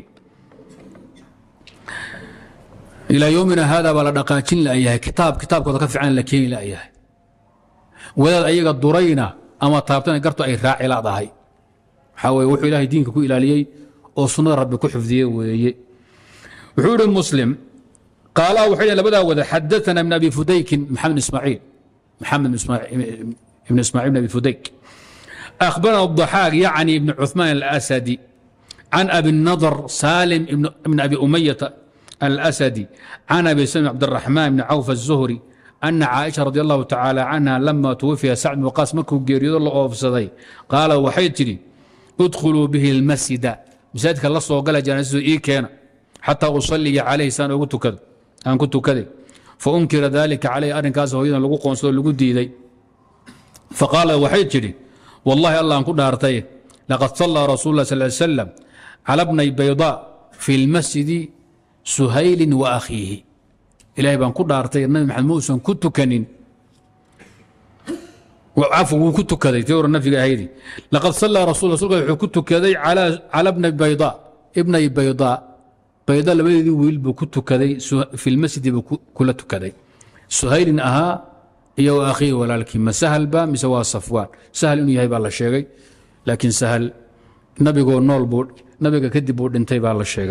ila yoomina hada bala dhaqaajin la yahay kitaabkooda ka fiican la keen la yahay wadaad ayaga durayna ama taabtan garto ay raaci laadahay waxa way wuxuu Ilaahay diinka ku ilaaliyay oo sunnada Rabbi ku xifdiyay weeye wuxuu Muslim qaala wuxuu labada wada hadathana ibn Abi Fudayk Muhammad ibn Isma'il ibn Abi Fudayk أخبرنا الضحاك يعني ابن عثمان الأسدي عن أبي النضر سالم ابن أبي أمية الأسدي عن أبي سلمة عبد الرحمن بن عوف الزهري أن عائشة رضي الله تعالى عنها لما توفي سعد بن وقاص مكو جيريد الله أوفسدي قال وحيتني ادخلوا به المسجد مسجدك الله صلى الله عليه وسلم كان حتى أصلي عليه سنة كنت كذا فأنكر ذلك عليه أرن كاسه هيدا لقو قنصر لقو ديدي فقال وحيتني والله الله أنكو دارتيه لقد صلى رسول الله صلى الله عليه وسلم على ابني بيضاء في المسجد سهيل وأخيه إلهي بان كل أرتي النبي محمد موسى كنت كنين وعفوا كنت كذي تور النبي هيدي لقد صلى رسول الله صلى الله عليه وسلم كنت كذي على ابن بيضاء بيضاء لما يقول كنت كذي في المسجد كلت كذي سهيل أها هي وأخيه ولكن ما سهل با مسوا صفوان سهل إنه يهيب الله الشيء لكن سهل نبي يقول نول بود نبي كدي بود انتهي بالله الشيء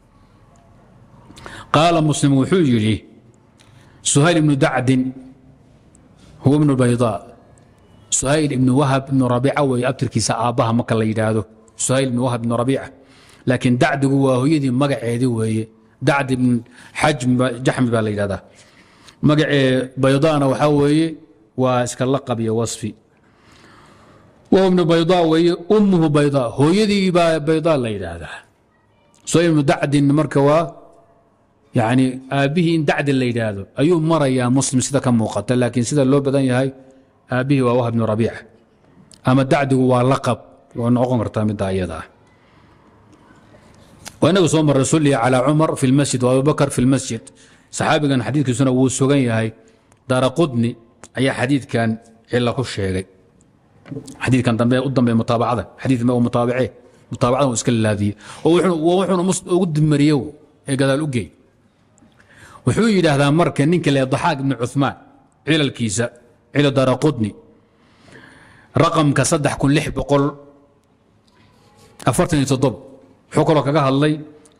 قال مسلم وحجري سهيل بن دعد هو ابن البيضاء سهيل بن وهب بن ربيعة ويأبتر كيسا آبها مكة اللي يداده سهيل بن وهب بن ربيعة لكن دعد هو يدي مقع يدي وهي دعد بن حجم جحم بالله يداده مقع بيضاءنا وحوي واسك اللقب وصفي وهو ابن بيضاء وهي أمه بيضاء هو يدي بيضاء اللي يداده سهيل بن دعد مركوا يعني أبيه إن دعد اللي يداده أيوم مرة يا مسلم سيدا كم مقتل لكن سيدا اللو بدن هاي أبيه ووهب بن ربيعة أما الدعد هو لقب وأن عمر تامد دايدا وأنه صوم الرسول على عمر في المسجد وأبو بكر في المسجد صحابي كان حديث كسنة وسوغي هاي دارقطني أي حديث كان إلا كل شيء حديث كان قدام بمتابعة حديث ما هو متابعة وإسكال هذه ووحنا قدم مريو قال الأوجي wuxuu yidhaahdaa marka ninka le Daxaaq ibn Uthman ila alkiisa ila Daaraqutni raqamka 3647 wuxuu kaloo kaga hadlay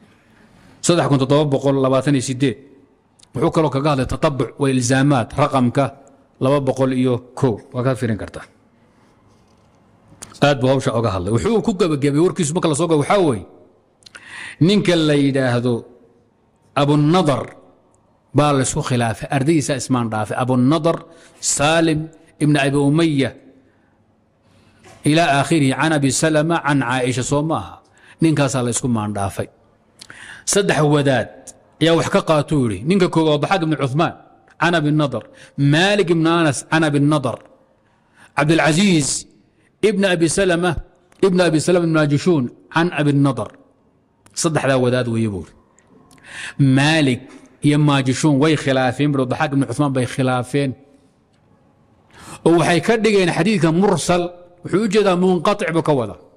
3728 wuxuu kaloo kaga hadlay tatabuc wa ilzaamaat raqamka 201 waa ka fiirin kartaa aad buu hawsha uga hadlay wuxuu ku gabagabay warkiisu marka la soo gabo waxa weeye ninka la yidhaahdo Abu Nadar بال سو خلافه ارديس اسمان دافع ابو النضر سالم ابن ابي اميه الى اخره عن ابي سلمه عن عائشه صومها نينكاس الله اسكو مان دافع صدح وداد يا وحكا قاتوري نينكا كو ضحاك بن عثمان عن ابي النضر مالك بن انس عن ابي النضر عبد العزيز ابن ابي سلمه بن ماجشون عن ابي النضر صدح ذا وداد ويبول مالك يما جشون وي خلافين برو ضحاك بن عثمان بي خلافين وحي كدغين حديث مرسل وحوجدا منقطع بكودا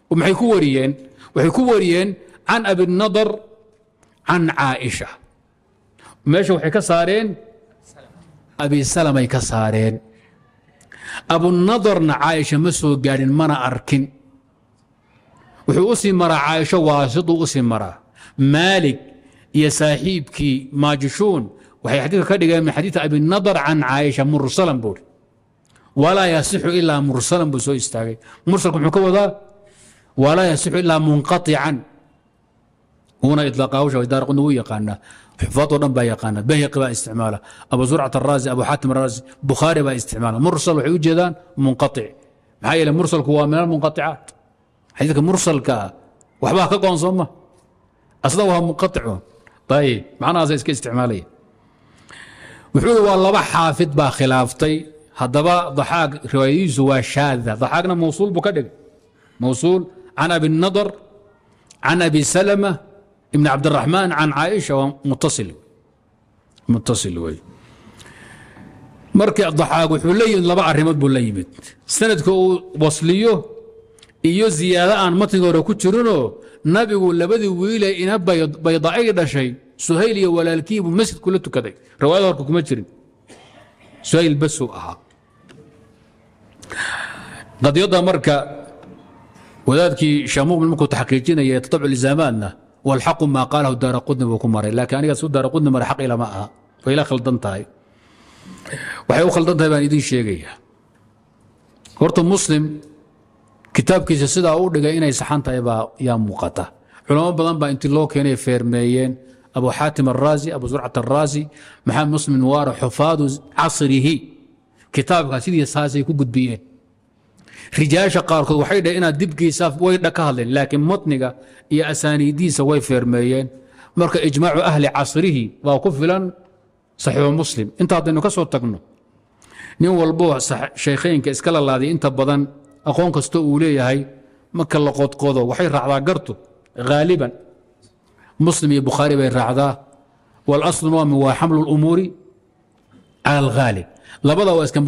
ومحي كوريين وحي كوريين عن أبي النضر عن عائشة ماشي وحي كسارين أبي سلمة كسارين أبو النضر عائشة مسو قارين منا أركن وحي أسي مرا عائشة واسط وأسي مرا مالك يا صاحبكي ماجشون وحي حديث كده من حديث أبي النضر عن عائشة مرسلا بول ولا يصح إلا مرسلا بسوء استاغي مرسلكم حكوة ذا ولا يصح إلا منقطعا هنا إطلاقه وش دار قنوية قانا حفاظ ونبا يقانا بهيق با استعماله أبو زرعة الرازي أبو حاتم الرازي بخاري با استعماله مرسل وحيوجدان منقطع محايا المرسل هو من المنقطعات حديثك مرسل كا وحباه كقون صمه أصدوها منقطع طيب معناها زي استعمالية وحول والله حافظ با خلافتي هذا ضحاك روايز وشاذة ضحاكنا موصول بكدق موصول عن أبي النضر عن أبي سلمة ابن عبد الرحمن عن عائشة متصل وي مركي الضحاك وحولي لبع الرماد بوليمت سندك وصليه iyo ziyaada aan matniga hore ku jirino nabigu labadii wiilay ina baydaayda shay suhayl iyo walaalkiibu masjid kula tukaday riwaayada hore kuma jirin suhayl basu aha qadiyada marka wadaadkii shamuum markuu taxqiijinayay tatabcu lizamanna wal haqq ma qalahu daraqudni buu ku maray laakiin aniga soo daraqudni mar xaq ila ma aha way la khaldan tahay waxay u khaldan tahay baan idin sheegaya horta muslim kitaabkiisa sidaa u dhigay inay saxan tahay baa yaa muuqata culamo badan baa intii loo keenay feermeeyeen abu xaatim arraazi abu zurcat arraazi maxamed muslim nuwaar xufaadu casrihi kitaabka sidii saasay ku gudbiyeen rijaasha qaarkood waxay dhaheen inaad dibkiisa way ka hadleen laakiin matniga iyo asaaniidiisa way feermeeyeen marka ijmaacu ahli casrihi waa ku filan saxiix muslim inta haddaynu ka soo tagno nin walbo sheekheynka iska lalaaday inta badan أقول كستو أولي هاي مكة لقود قوضو وحي رعضا قرتو غالبا مسلم البخاري بين رعضا والأصل هو حمل الأمور على الغالب لبضا واسكن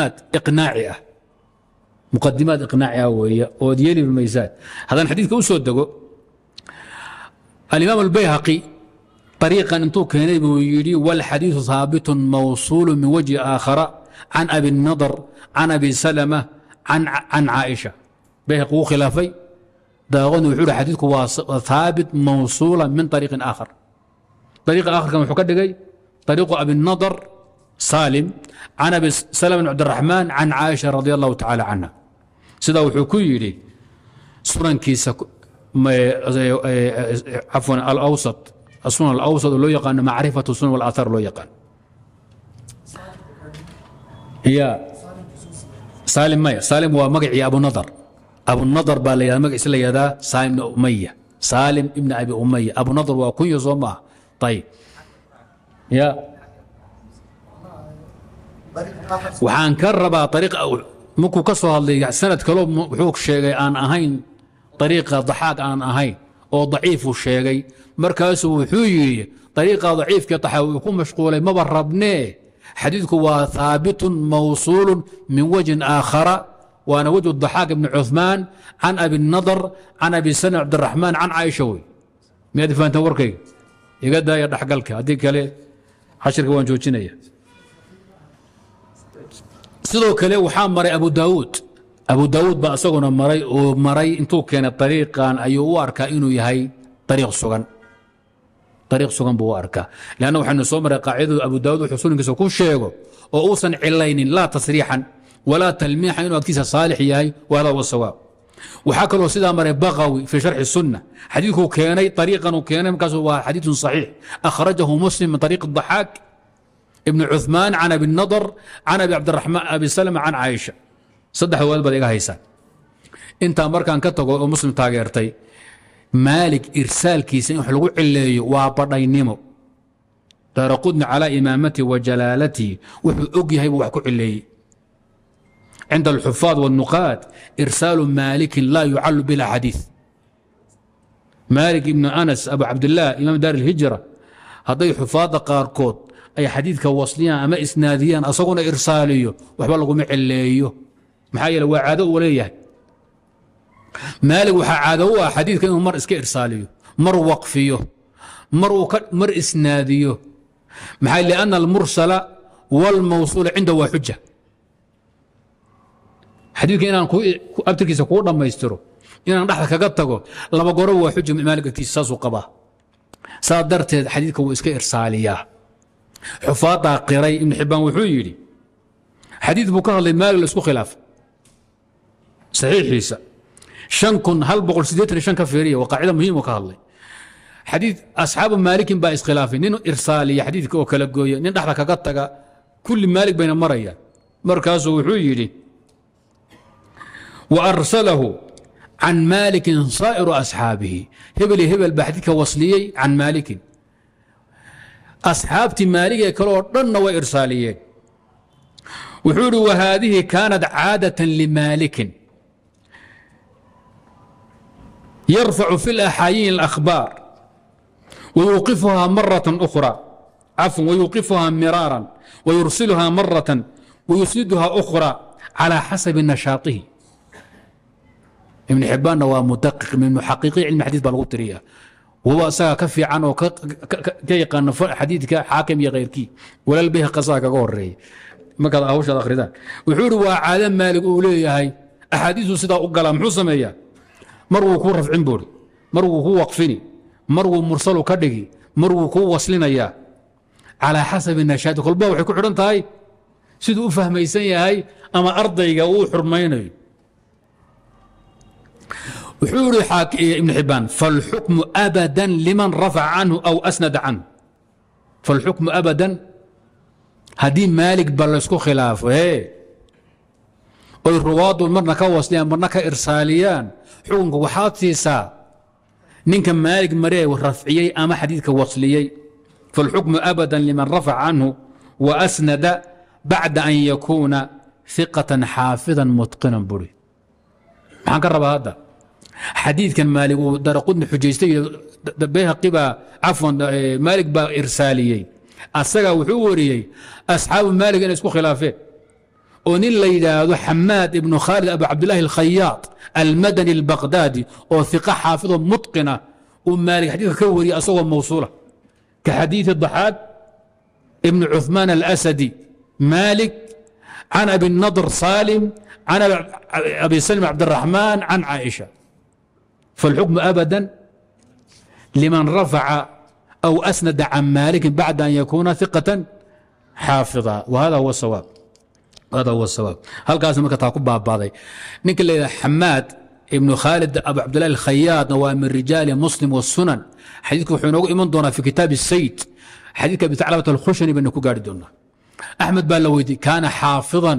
مقدمات إقناعية وديالي بالميزات هذا الحديث كم سودقو الإمام البيهقي طريقا انتوك هنا والحديث ثابت موصول من وجه آخر عن أبي النضر عن أبي سلمة عن عائشة بيهقوا خلافي داغون وحول حديثك ثابت موصولا من طريق آخر كما حكى طريق أبي النضر سالم عن أبي سلمة بن عبد الرحمن عن عائشة رضي الله تعالى عنها سيدا وحكي لي سنن كيسا عفوا الأوسط السنن الأوسط لو يقان معرفة السنن والآثار لو يقان هي سالم هو مقعي أبو النضر بالي مقعي سلي هذا سالم بن أمية سالم ابن أبي أمية أبو النضر وكن يزومه طيب يا وحان كربا طريقة مكو كسو هاللي سنة كلوب وحوك شيغي آن أهين طريقة ضحاك آن أهين أو ضعيف الشيغي مركز وحوي طريقة ضعيف كطحاوي يكون مشغولي ما بربناه حديثك هو ثابت موصول من وجه آخر وأنا وجه الضحاك بن عثمان عن أبي النضر عن أبي سلمة عبد الرحمن عن عائشة ميادي فانت وركي يقد يا دحقلك هديك لي حشرك وان جوجينيا sidoo kale waxaa maray abu daawud baa asaguna maray intuu keenay طريقan ayuu u arkaa inuu yahay طريق sugan buu u arkaa lanna waxaanu soo maray qaacidadu abu daawud wuxuu sunnankiisa ku sheego oo uusan cilaynin laa tasriixan walaa talmiixan inuu adkiisa saalix yahay wahada huwa sawaab waxaa kaloo sidaa maray baqawi fi sharxi sunna xadiidkuu keenay طريقan uu keenay markaasu waa xadiidun صaxiix akhrajahu muslim min طريق الضحاك ابن عثمان عن أبي النضر عن أبي عبد الرحمن أبي سلمة عن عائشة صدح واد بديغا هيسان انت مركان كتغو مسلم تاغيرتي مالك إرسال كيسين وحلقو علي وابرينيمو ترقدن على إمامتي وجلالتي وحو أقيهي وحكو علي عند الحفاظ والنقاد إرسال مالك لا يعل بلا حديث مالك ابن أنس أبو عبد الله إمام دار الهجرة هذا حفاظ قاركود أي حديث كوصليا أما إسناديا أصغنا إرساليه وحبا لغو معليه محايا لو عادو وليه مالك وحا عادوا حديث كانه مر اسك ارساليه مر وقفيه مر اسناديه محل لان المرسل والموصول عنده حجه حديث كان كو ابتركيسا كو دمايسترو inaan dhaxda kaga tago laba goro waa xujo maalig agtiisa saas u qaba saa darteed xadiidka wuu iska irsaaliyaa xufaada qiray ibn xibaan wuxuu yidhi xadiid buu ka hadlay maalig la isku khilaaf saxiixiisa 5185 ka fiiriya waa qaacida muhiim oo ka hadlay xadiid asxaabu maalikin baa iskhilaafay nin irsaaliya xadiidka oo kala gooya nin dhaxda kaga taga kulli maalig bayna marayaan markaasuu wuxuu yidhi wa arsalahu عن مالك صائر أصحابه هبل بحديثك وصليي عن مالك أصحابتي مالك كلور ضن وإرساليين وحول وهذه كانت عادة لمالك يرفع في الأحايين الأخبار ويوقفها مرة أخرى عفوا ويوقفها مرارا ويرسلها مرة ويسندها أخرى على حسب نشاطه ابن حبان هو مدقق من محققي علم الحديث بالغوتريه وهو اسا كفي عنه كيقان حديثك حاكم يا غيركي ولا البيه قصاك غوري ما كان اوش اخريدان وحور وعالم مالك اوليهي احاديث سدا اوغلا محو سميا مرو كو رفعين بوري مرو كو وقفني مرو مرسل كدغي مرو كو وصلنيا على حسب النشاط كل با waxay ku xiran tahay sidoo u fahmaysan yahay ama ardayga uu xurmaynayo وحور ابن حبان فالحكم أبدا لمن رفع عنه أو أسند عنه فالحكم أبدا هدي مالك بلسكو خلافه هي والرواد مرنا كوصليان مرنا كإرساليان حكمك وحاطيسا نينك مالك مريه والرفعيي أما حديثك وصليي فالحكم أبدا لمن رفع عنه وأسند بعد أن يكون ثقة حافظا متقنا بري ما قرب هذا حديث كان مالك ودرقطني حجيستي بها قبا عفوا مالك با ارساليي اسغا وحوريي اصحاب مالك ان اسكو خلافه ون اللي حماد بن خالد ابو عبد الله الخياط المدني البغدادي او ثقه حافظ متقنه ومالك حديث كوري اصلا موصوله كحديث الضحاك ابن عثمان الاسدي مالك عن ابي النضر سالم عن ابي سلمة عبد الرحمن عن عائشه فالحكم أبدا لمن رفع أو أسند عن مالك بعد أن يكون ثقة حافظا وهذا هو الصواب هذا هو الصواب هل قاسم كتاكب بعضي نيك اللي حماد ابن خالد أبو عبد الله الخياط هو من رجال مسلم والسنن حديثك وحنوق إيمان دونا في كتاب السيد حديثك بثعلبة الخشني بأنكو قاعد دونا أحمد باللويدي كان حافظا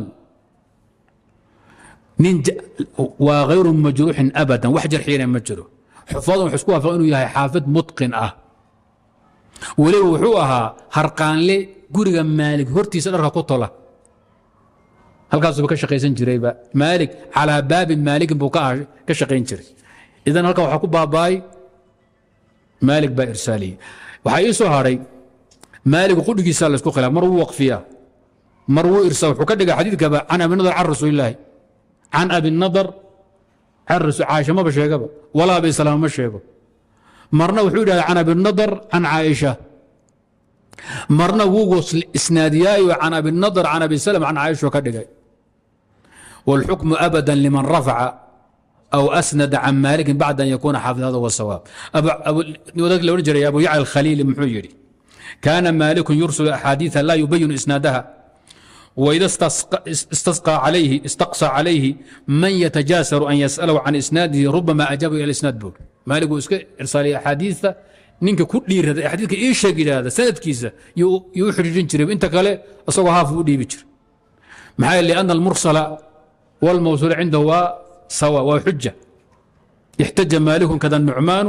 وغير مجروح ابدا وحجر حين مجروح حفاظهم حسكوها فانه يهي حافظ متقن ولو وحوها هرقان لي غوريغا مالك هورتيس داركا كوتولا halkaasuu ka shaqaysan jiray مالك على باب مالك buu ka shaqayn jiray idan halka waxa ku baabaay مالك ba irsaaliye waxa ii soo haray مالك qudhigiisa la isku khilaaf mar uu waqfiya mar uu irsaal wuxuu ka dhigay xadiidka ana min nadar rasuulillaah عن أبي النضر حرس عائشة ما بشيقه ولا أبي سلام ما بشيقه مرنا وحوده عن أبي النضر عن عائشة مرنا ووصل إسنادياي عن أبي النضر عن أبي سلام عن عائشة وكذا والحكم أبدا لمن رفع أو أسند عن مالك بعد أن يكون حافظ هذا هو الصواب أبو يعلى الخليل المحيري كان مالك يرسل أحاديث لا يبين إسنادها وإذا استقصى عليه من يتجاسر أن يسأله عن إسناده ربما أجاب إلى الإسناد بول مالك إرسال أحاديث نينك كل أحاديث إيش شيء هذا سند كيسة يحرج جنتري أنت قال أصوها فودي بشر محايا لأن المرسل والموصول عنده سواء وحجة يحتج مالك كذا النعمان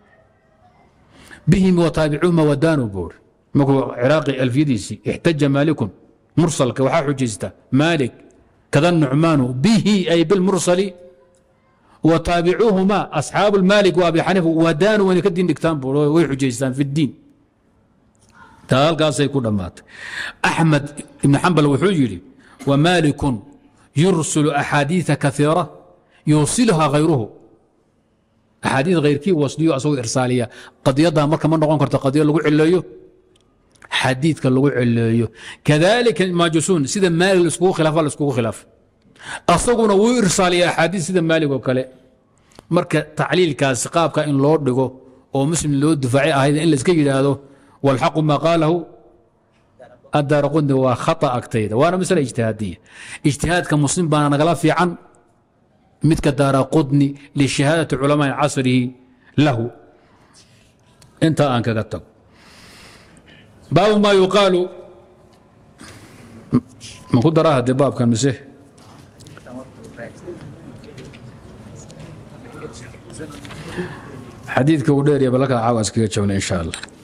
بهم وتابعوهم ودانوا بول مكو عراقي الفيديسي احتج مالك مرسل كوحا حجيسته مالك كذا النعمان به أي بالمرسل وتابعوهما أصحاب المالك وأبي حنيفة ودانوا وين كدين دكتان ويحجيستان في الدين تعال قال سيكون مات أحمد بن حنبل وحجري ومالك يرسل أحاديث كثيرة يوصلها غيره أحاديث غير كي وصليو أسوي إرسالية قضيتها مركب من نقول كرت قضية لقوا عليو حديث كاللقوا عليو كذلك الماجوسون سيدا مالك الأسكو خلاف الأسكو خلاف أصدقنا وإرسالية أحاديث سيدا مالك وكله مركب تعليل كاسقاب كإن لورد دقو أو مسلم لورد دفاعي هذا إلا سكيد هذا والحق ما قاله الدارقطني وخطأ أكتيد وأنا مثلا اجتهادية اجتهاد كمسلم بأنا نغلا في عن مثل الدارقطني لشهادة علماء عصره له انت أنك قد باب ما يقال ما كنت راها الدباب كان مسيح حديثك ودير يا بلك عاوز كي إن شاء الله